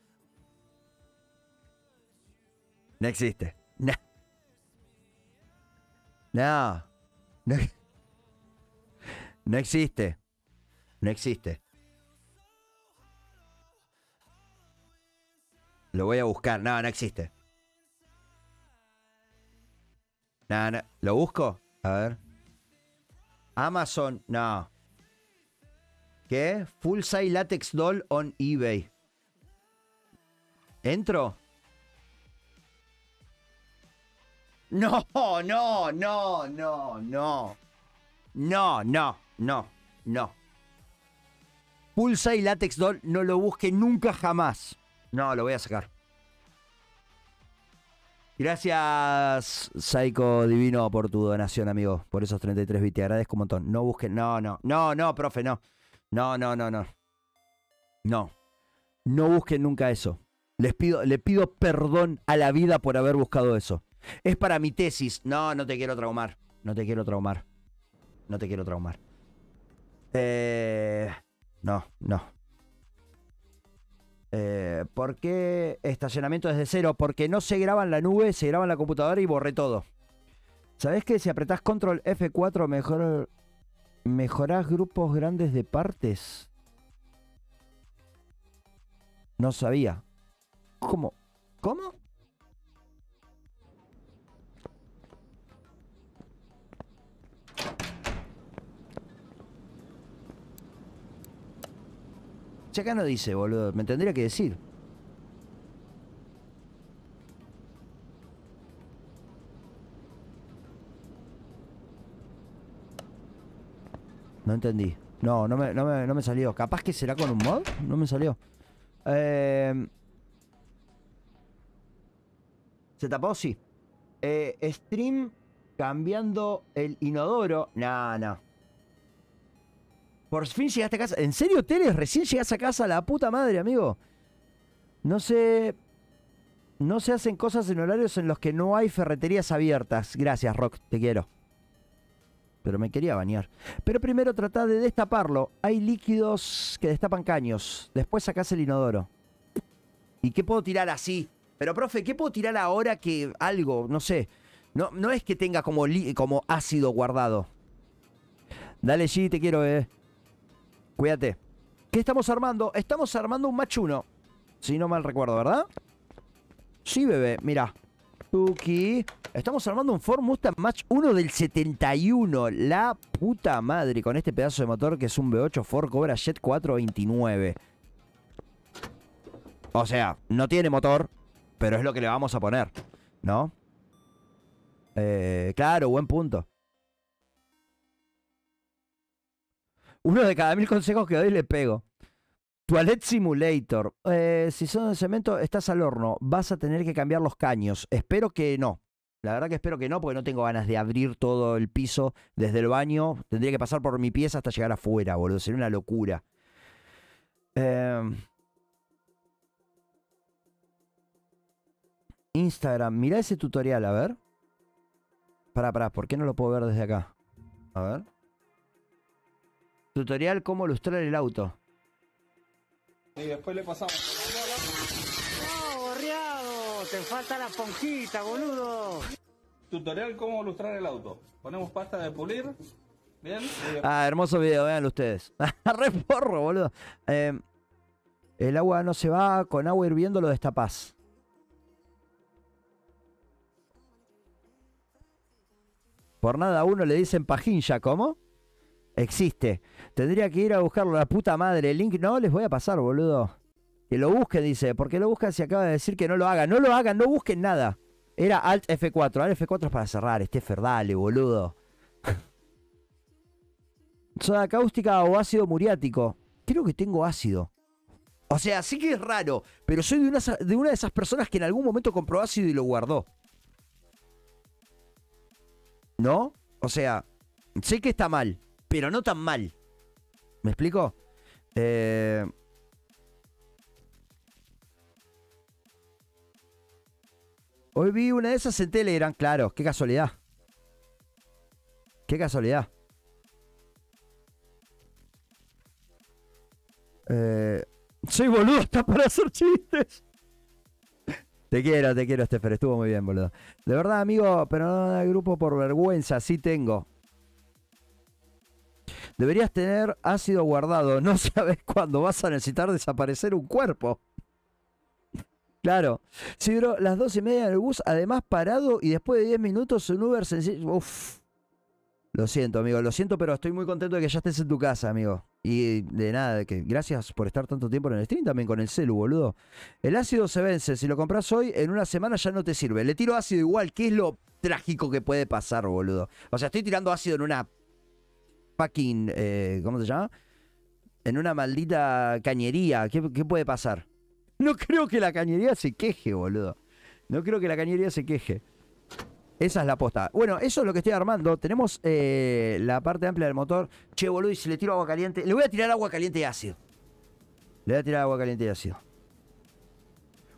No existe. No. No. No, no existe. No existe. Lo voy a buscar. No, no existe. No, no. ¿Lo busco? A ver. Amazon. No. ¿Qué? Full size latex doll on eBay. ¿Entro? No, no, no, no, no. No, no, no, no. Full size latex doll no lo busque nunca jamás. No, lo voy a sacar. Gracias, Psycho Divino, por tu donación, amigo. Por esos treinta y tres bits. Te agradezco un montón. No busquen. No, no. No, no, profe, no. No, no, no, no. No. No busquen nunca eso. Les pido, le pido perdón a la vida por haber buscado eso. Es para mi tesis. No, no te quiero traumar. No te quiero traumar. No te quiero traumar. Eh, no, no. Eh, ¿Por qué estacionamiento desde cero? Porque no se graba en la nube, se graba en la computadora y borré todo. ¿Sabés que si apretás control F cuatro mejor, mejorás grupos grandes de partes? No sabía. ¿Cómo? ¿Cómo? Si acá no dice, boludo. Me tendría que decir. No entendí. No, no me, no me, no me salió. Capaz que será con un mod. No me salió. Eh... ¿Se tapó? Sí. Eh, stream cambiando el inodoro. No, no. Por fin llegaste a casa. ¿En serio, Teles? Recién llegas a casa, la puta madre, amigo. No sé... No se hacen cosas en horarios en los que no hay ferreterías abiertas. Gracias, Rock. Te quiero. Pero me quería bañar. Pero primero tratá de destaparlo. Hay líquidos que destapan caños. Después sacás el inodoro. ¿Y qué puedo tirar así? Pero, profe, ¿qué puedo tirar ahora que algo? No sé. No, no es que tenga como, como ácido guardado. Dale, G, te quiero, eh. Cuídate. ¿Qué estamos armando? Estamos armando un match uno. Si no mal recuerdo, ¿verdad? Sí, bebé, mira. Tuki. Estamos armando un Ford Mustang Match uno del setenta y uno. La puta madre. Con este pedazo de motor que es un V ocho Ford Cobra Jet cuatrocientos veintinueve. O sea, no tiene motor, pero es lo que le vamos a poner, ¿no? Eh, claro, buen punto. Uno de cada mil consejos que doy le pego. Toilet Simulator. Eh, si son de cemento, estás al horno. Vas a tener que cambiar los caños. Espero que no. La verdad que espero que no, porque no tengo ganas de abrir todo el piso desde el baño. Tendría que pasar por mi pieza hasta llegar afuera, boludo. Sería una locura. Eh... Instagram. Mirá ese tutorial, a ver. Pará, pará. ¿Por qué no lo puedo ver desde acá? A ver. Tutorial cómo ilustrar el auto. Y después le pasamos. No, gorreado, te falta la esponjita, boludo. Tutorial cómo ilustrar el auto. Ponemos pasta de pulir. Bien. Ah, hermoso video, véanlo ustedes. Re porro, boludo. Eh, el agua no se va, con agua hirviendo lo destapás. Por nada a uno le dicen pajincha, ¿cómo? Existe. Tendría que ir a buscarlo, la puta madre. El link no les voy a pasar, boludo. Que lo busquen, dice. ¿Por qué lo buscan si acaba de decir que no lo hagan? No lo hagan, no busquen nada. Era Alt F cuatro. Alt F cuatro es para cerrar. Steffer, dale, boludo. Soda cáustica o ácido muriático. Creo que tengo ácido. O sea, sí que es raro. Pero soy de una, de una de esas personas que en algún momento compró ácido y lo guardó. ¿No? O sea, sé que está mal. Pero no tan mal. ¿Me explico? Eh... Hoy vi una de esas en Telegram, claro. Qué casualidad. Qué casualidad. Eh... Soy boludo hasta para hacer chistes. Te quiero, te quiero, Steffer. Estuvo muy bien, boludo. De verdad, amigo, pero no da grupo por vergüenza. Sí tengo. Deberías tener ácido guardado. No sabes cuándo vas a necesitar desaparecer un cuerpo. Claro. Sí, bro, las dos y media en el bus, además parado y después de diez minutos un Uber sencillo. Uf. Lo siento, amigo, lo siento, pero estoy muy contento de que ya estés en tu casa, amigo. Y de nada, de que gracias por estar tanto tiempo en el stream, también con el celu, boludo. El ácido se vence. Si lo compras hoy, en una semana ya no te sirve. Le tiro ácido igual. ¿Qué es lo trágico que puede pasar, boludo? O sea, estoy tirando ácido en una... fucking, eh, ¿cómo se llama? En una maldita cañería. ¿Qué, ¿Qué puede pasar? No creo que la cañería se queje, boludo. No creo que la cañería se queje. Esa es la posta. Bueno, eso es lo que estoy armando. Tenemos eh, la parte amplia del motor. Che, boludo, y si le tiro agua caliente... Le voy a tirar agua caliente y ácido. Le voy a tirar agua caliente y ácido.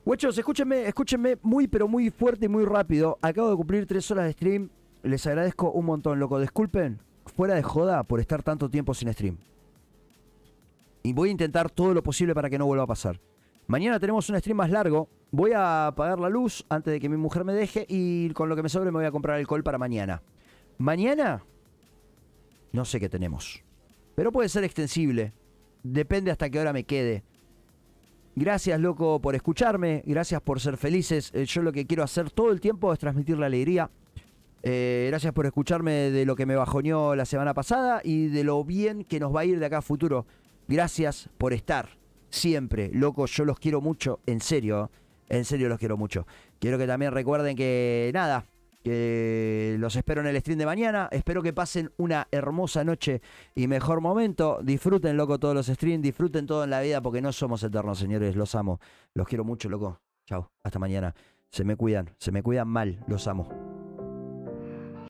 Guachos, escúchenme, escúchenme muy, pero muy fuerte y muy rápido. Acabo de cumplir tres horas de stream. Les agradezco un montón, loco. Disculpen, fuera de joda, por estar tanto tiempo sin stream. Y voy a intentar todo lo posible para que no vuelva a pasar. Mañana tenemos un stream más largo. Voy a apagar la luz antes de que mi mujer me deje. Y con lo que me sobre me voy a comprar alcohol para mañana. Mañana, no sé qué tenemos. Pero puede ser extensible. Depende hasta qué hora me quede. Gracias, loco, por escucharme. Gracias por ser felices. Eh, yo lo que quiero hacer todo el tiempo es transmitir la alegría. Eh, gracias por escucharme de lo que me bajoneó la semana pasada y de lo bien que nos va a ir de acá a futuro. Gracias por estar siempre. Loco, yo los quiero mucho. En serio. En serio los quiero mucho. Quiero que también recuerden que nada... que los espero en el stream de mañana. Espero que pasen una hermosa noche y mejor momento. Disfruten, loco, todos los streams. Disfruten todo en la vida porque no somos eternos, señores. Los amo. Los quiero mucho, loco. Chao. Hasta mañana. Se me cuidan. Se me cuidan mal. Los amo.